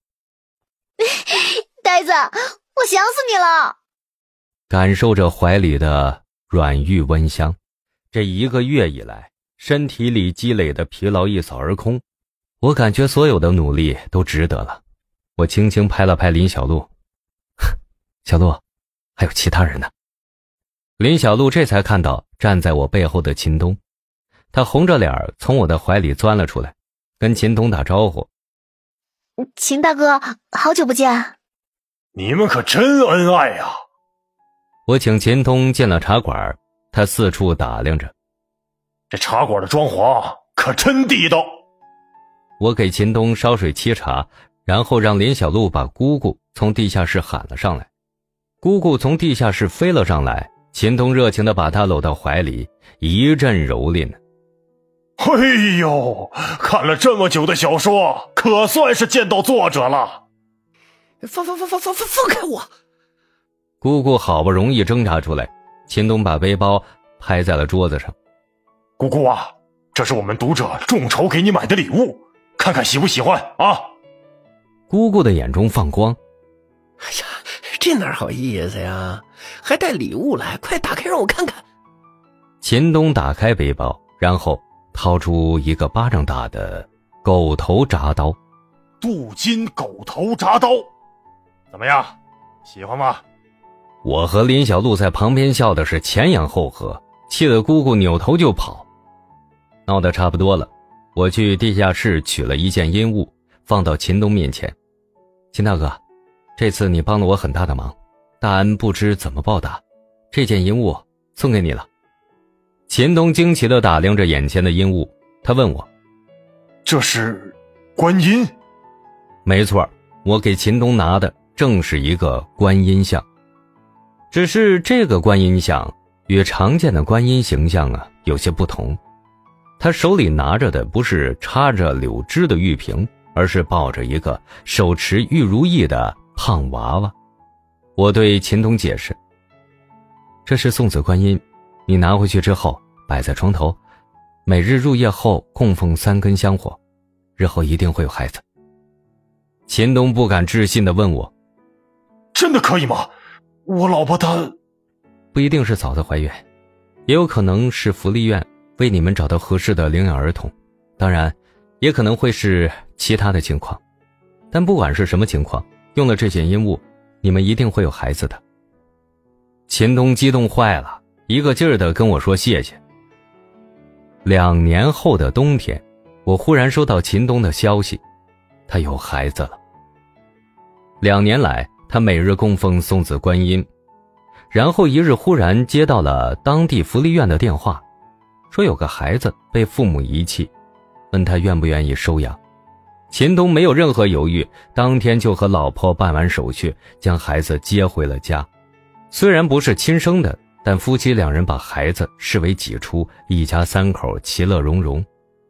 呆子，我想死你了！ 感受着怀里的软玉温香，这一个月以来，身体里积累的疲劳一扫而空，我感觉所有的努力都值得了。我轻轻拍了拍林小璐，小璐，还有其他人呢。林小璐这才看到站在我背后的秦东，他红着脸从我的怀里钻了出来，跟秦东打招呼： 秦大哥，好久不见。 你们可真恩爱呀！ 我请秦东进了茶馆，他四处打量着， 这茶馆的装潢可真地道。 我给秦东烧水沏茶，然后让林小璐把姑姑从地下室喊了上来。姑姑从地下室飞了上来，秦东热情地把她搂到怀里，一阵蹂躏。 哎呦，看了这么久的小说，可算是见到作者了。 放放放放放放放开我！ 姑姑好不容易挣扎出来，秦东把背包拍在了桌子上。 姑姑啊，这是我们读者众筹给你买的礼物，看看喜不喜欢啊？ 姑姑的眼中放光。 哎呀，这哪好意思呀，还带礼物来，快打开让我看看。 秦东打开背包，然后掏出一个巴掌大的狗头铡刀。 镀金狗头铡刀，怎么样，喜欢吗？ 我和林小璐在旁边笑的是前仰后合，气得姑姑扭头就跑。闹得差不多了，我去地下室取了一件阴物，放到秦东面前。秦大哥，这次你帮了我很大的忙，大恩不知怎么报答，这件阴物送给你了。秦东惊奇地打量着眼前的阴物，他问我： 这是观音？ 没错，我给秦东拿的正是一个观音像。只是这个观音像与常见的观音形象啊有些不同，他手里拿着的不是插着柳枝的玉瓶，而是抱着一个手持玉如意的胖娃娃。我对秦东解释：这是送子观音，你拿回去之后摆在床头，每日入夜后供奉三根香火，日后一定会有孩子。秦东不敢置信地问我： 真的可以吗？我老婆她…… 不一定是嫂子怀孕，也有可能是福利院为你们找到合适的领养儿童，当然也可能会是其他的情况，但不管是什么情况，用了这件阴物，你们一定会有孩子的。秦东激动坏了，一个劲儿地跟我说谢谢。两年后的冬天，我忽然收到秦东的消息，他有孩子了。两年来，他每日供奉送子观音，然后一日忽然接到了当地福利院的电话，说有个孩子被父母遗弃，问他愿不愿意收养。秦东没有任何犹豫，当天就和老婆办完手续，将孩子接回了家。虽然不是亲生的，但夫妻两人把孩子视为己出，一家三口其乐融融。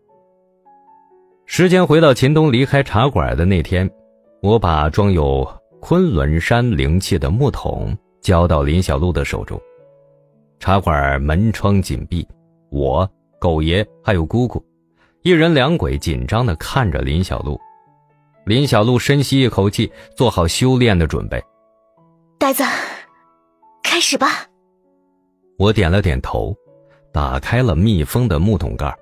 时间回到秦东离开茶馆的那天，我把装有昆仑山灵气的木桶交到林小璐的手中。茶馆门窗紧闭，我、狗爷还有姑姑一人两鬼紧张地看着林小璐。林小璐深吸一口气，做好修炼的准备。 呆子，开始吧。 我点了点头， 打开了密封的木桶盖。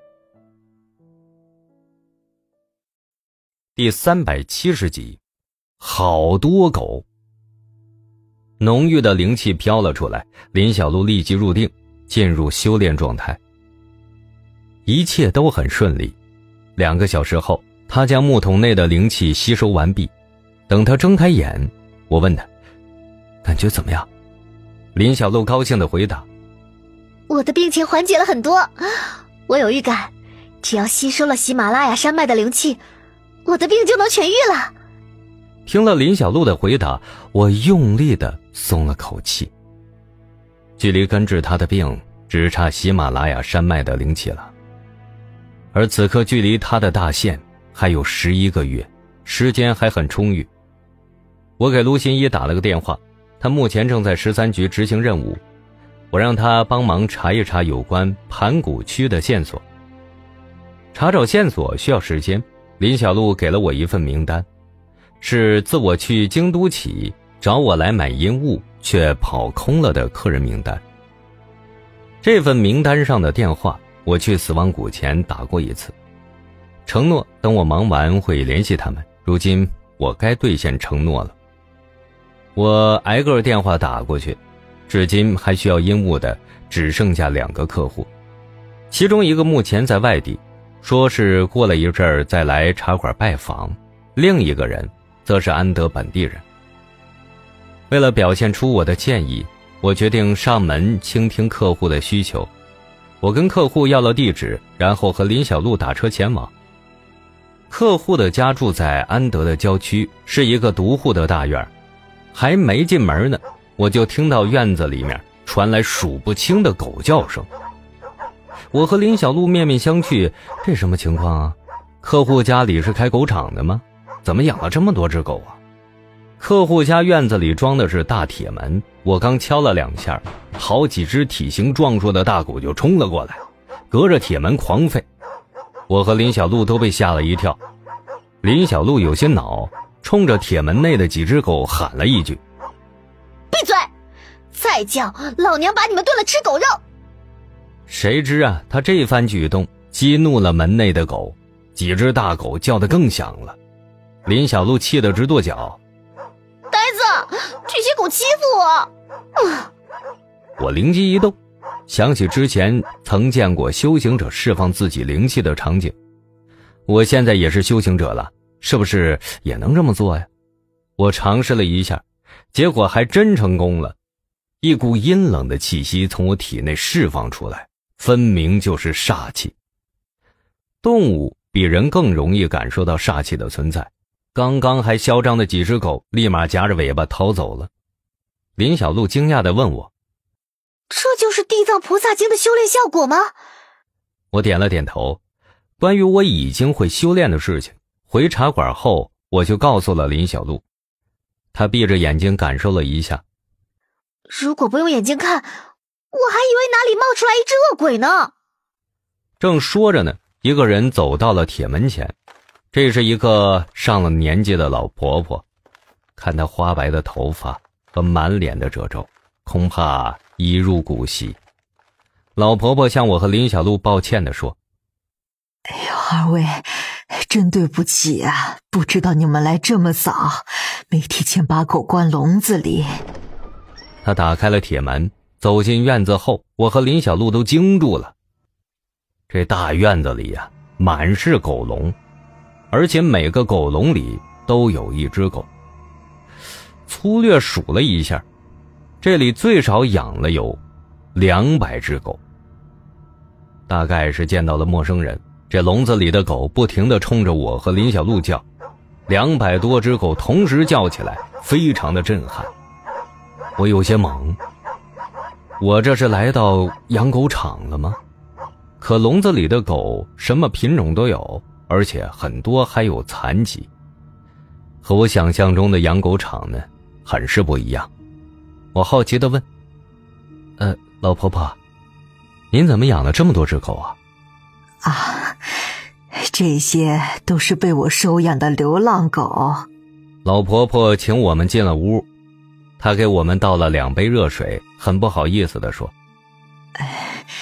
第三百七十集，好多狗。浓郁的灵气飘了出来，林小璐立即入定，进入修炼状态。一切都很顺利。两个小时后，他将木桶内的灵气吸收完毕。等他睁开眼，我问他感觉怎么样。林小璐高兴地回答， 我的病情缓解了很多，我有预感，只要吸收了喜马拉雅山脉的灵气，我的病就能痊愈了。 听了林小璐的回答，我用力地松了口气。距离根治他的病只差喜马拉雅山脉的灵气了，而此刻距离他的大限还有十一个月，时间还很充裕。我给陆新一打了个电话，他目前正在十三局执行任务，我让他帮忙查一查有关盘古区的线索。查找线索需要时间，林小璐给了我一份名单，是自我去京都起找我来买阴物却跑空了的客人名单。这份名单上的电话我去死亡谷前打过一次，承诺等我忙完会联系他们，如今我该兑现承诺了。我挨个电话打过去，至今还需要阴物的只剩下两个客户，其中一个目前在外地，说是过了一阵儿再来茶馆拜访，另一个人则是安德本地人。为了表现出我的歉意，我决定上门倾听客户的需求。我跟客户要了地址，然后和林小璐打车前往。客户的家住在安德的郊区，是一个独户的大院，还没进门呢，我就听到院子里面传来数不清的狗叫声。我和林小璐面面相觑，这什么情况啊？客户家里是开狗场的吗？怎么养了这么多只狗啊？客户家院子里装的是大铁门，我刚敲了两下，好几只体型壮硕的大狗就冲了过来，隔着铁门狂吠。我和林小璐都被吓了一跳。林小璐有些恼，冲着铁门内的几只狗喊了一句： 闭嘴，再叫老娘把你们炖了吃狗肉。 谁知啊，他这番举动激怒了门内的狗，几只大狗叫得更响了。林小璐气得直跺脚， 呆子，这些狗欺负我、嗯、 我灵机一动，想起之前曾见过修行者释放自己灵气的场景，我现在也是修行者了，是不是也能这么做呀？我尝试了一下，结果还真成功了。一股阴冷的气息从我体内释放出来，分明就是煞气。动物比人更容易感受到煞气的存在，刚刚还嚣张的几只狗立马夹着尾巴逃走了。林小璐惊讶地问我， 这就是地藏菩萨经的修炼效果吗？ 我点了点头。关于我已经会修炼的事情，回茶馆后我就告诉了林小璐。她闭着眼睛感受了一下， 如果不用眼睛看，我还以为哪里冒出来一只恶鬼呢。 正说着呢，一个人走到了铁门前，这是一个上了年纪的老婆婆，看她花白的头发和满脸的褶皱，恐怕已入骨隙。老婆婆向我和林小璐抱歉地说， 哎呦，二位，真对不起啊，不知道你们来这么早，没提前把狗关笼子里。 她打开了铁门，走进院子后，我和林小璐都惊住了。这大院子里呀、啊，满是狗笼，而且每个狗笼里都有一只狗。粗略数了一下，这里最少养了有两百只狗。大概是见到了陌生人，这笼子里的狗不停地冲着我和林小璐叫，两百多只狗同时叫起来，非常的震撼。我有些懵，我这是来到养狗场了吗？可笼子里的狗什么品种都有，而且很多还有残疾，和我想象中的养狗场呢很是不一样。我好奇地问，呃，老婆婆，您怎么养了这么多只狗啊？ 啊，这些都是被我收养的流浪狗。 老婆婆请我们进了屋，她给我们倒了两杯热水，很不好意思地说，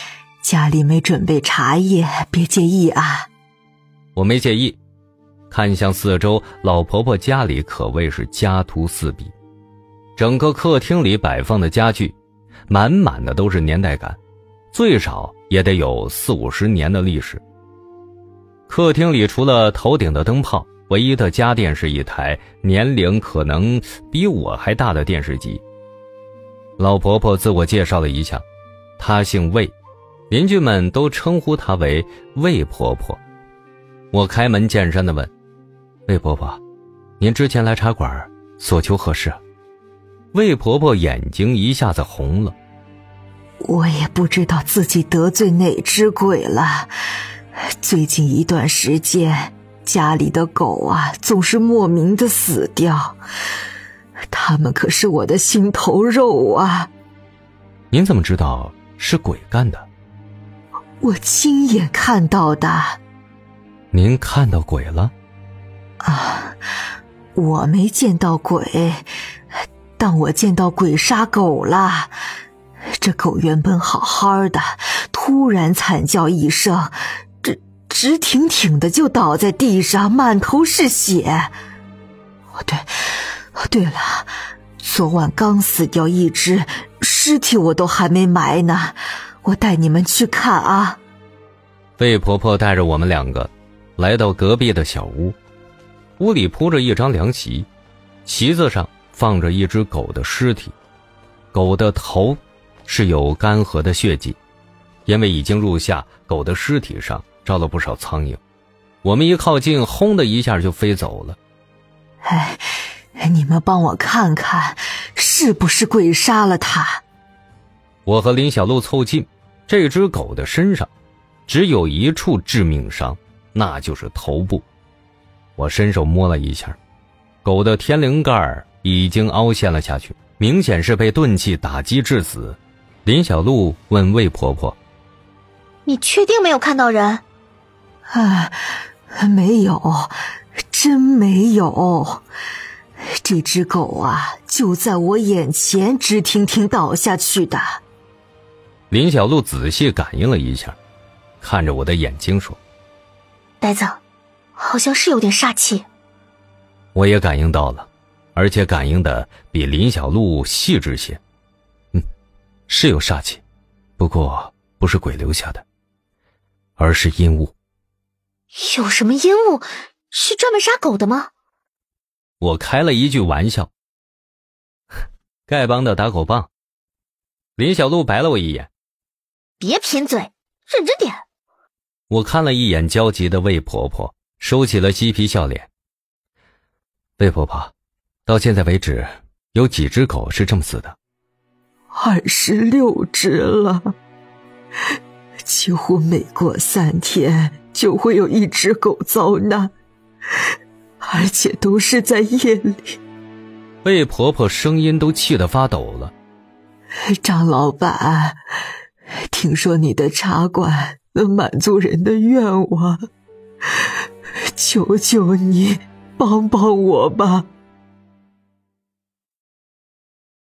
家里没准备茶叶，别介意啊。 我没介意，看向四周，老婆婆家里可谓是家徒四壁，整个客厅里摆放的家具满满的都是年代感，最少也得有四五十年的历史。客厅里除了头顶的灯泡，唯一的家电是一台年龄可能比我还大的电视机。老婆婆自我介绍了一下，她姓魏，邻居们都称呼她为魏婆婆。我开门见山地问，魏婆婆，您之前来茶馆所求何事？魏婆婆眼睛一下子红了。 我也不知道自己得罪哪只鬼了，最近一段时间家里的狗啊总是莫名的死掉，它们可是我的心头肉啊。 您怎么知道是鬼干的？ 我亲眼看到的。 您看到鬼了？ 啊，我没见到鬼，但我见到鬼杀狗了。这狗原本好好的，突然惨叫一声，直直挺挺的就倒在地上，满头是血。哦对，哦对了，昨晚刚死掉一只，尸体我都还没埋呢，我带你们去看啊。 魏婆婆带着我们两个来到隔壁的小屋，屋里铺着一张凉席，席子上放着一只狗的尸体，狗的头是有干涸的血迹，因为已经入夏，狗的尸体上招了不少苍蝇。我们一靠近，轰的一下就飞走了。 哎，你们帮我看看，是不是鬼杀了它？ 我和林小璐凑近，这只狗的身上只有一处致命伤，那就是头部。我伸手摸了一下，狗的天灵盖已经凹陷了下去，明显是被钝器打击致死。林小璐问魏婆婆， 你确定没有看到人？ 啊，没有，真没有。这只狗啊，就在我眼前直挺挺倒下去的。 林小璐仔细感应了一下，看着我的眼睛说， 呆子，好像是有点煞气。 我也感应到了，而且感应的比林小璐细致些。嗯，是有煞气，不过不是鬼留下的，而是阴物。 有什么阴物？是专门杀狗的吗？ 我开了一句玩笑。丐帮的打狗棒。林小璐白了我一眼， 别贫嘴，认真点。 我看了一眼焦急的魏婆婆，收起了嬉皮笑脸。魏婆婆，到现在为止有几只狗是这么死的？ 二十六只了，几乎每过三天就会有一只狗遭难，而且都是在夜里。 魏婆婆声音都气得发抖了。 张老板，听说你的茶馆能满足人的愿望，求求你帮帮我吧。